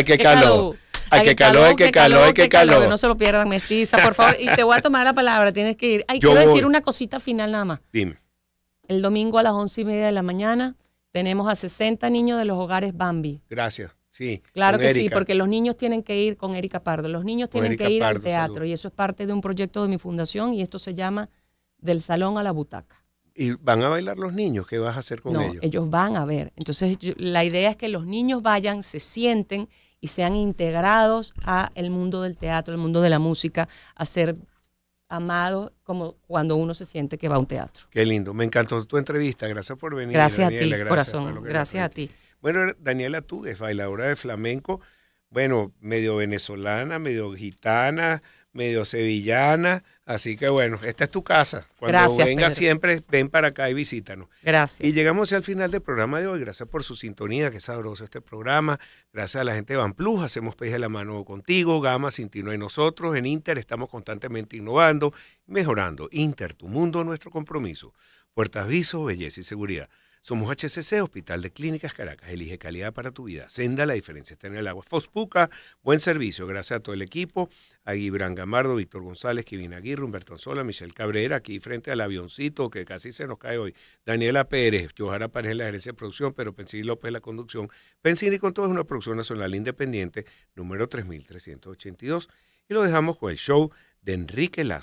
No se lo pierdan, Mestiza, por favor. Y te voy a tomar la palabra, tienes que ir. Quiero decir una cosita final nada más. Dime. El domingo a las 11:30 de la mañana tenemos a 60 niños de los hogares Bambi. Gracias. Sí, claro que sí, porque los niños tienen que ir con Erika Pardo. Los niños tienen que ir al teatro. Salud. Y eso es parte de un proyecto de mi fundación y esto se llama Del Salón a la Butaca. ¿Y van a bailar los niños? ¿Qué vas a hacer con ellos? No, ellos van a ver. Entonces, la idea es que los niños vayan, se sienten y sean integrados a el mundo del teatro, el mundo de la música, a ser amados como cuando uno se siente que va a un teatro. Qué lindo. Me encantó tu entrevista. Gracias por venir. Gracias Daniela, a ti, corazón. Gracias a ti. Bueno, Daniela Tugues, bailadora de flamenco, bueno, medio venezolana, medio gitana, medio sevillana, así que bueno, esta es tu casa. Cuando venga siempre, ven para acá y visítanos. Gracias. Y llegamos al final del programa de hoy. Gracias por su sintonía, qué sabroso este programa. Gracias a la gente de Van Plus, hacemos Pez de la Mano contigo, Gama, Sin Ti No Hay Nosotros. En Inter estamos constantemente innovando, mejorando. Inter, tu mundo, nuestro compromiso. Puertas Viso, belleza y seguridad. Somos HCC, Hospital de Clínicas Caracas. Elige calidad para tu vida. Senda, la diferencia está en el agua. Fospuca, buen servicio. Gracias a todo el equipo. A Gibran Gamardo, Víctor González, Kevin Aguirre, Humberto Anzola, Michelle Cabrera, aquí frente al avioncito que casi se nos cae hoy. Daniela Pérez, Johara Pareja en la gerencia de producción, pero Pensini López en la conducción. Pensini con todo es una producción nacional independiente, número 3382. Y lo dejamos con el show de Enrique Lazo.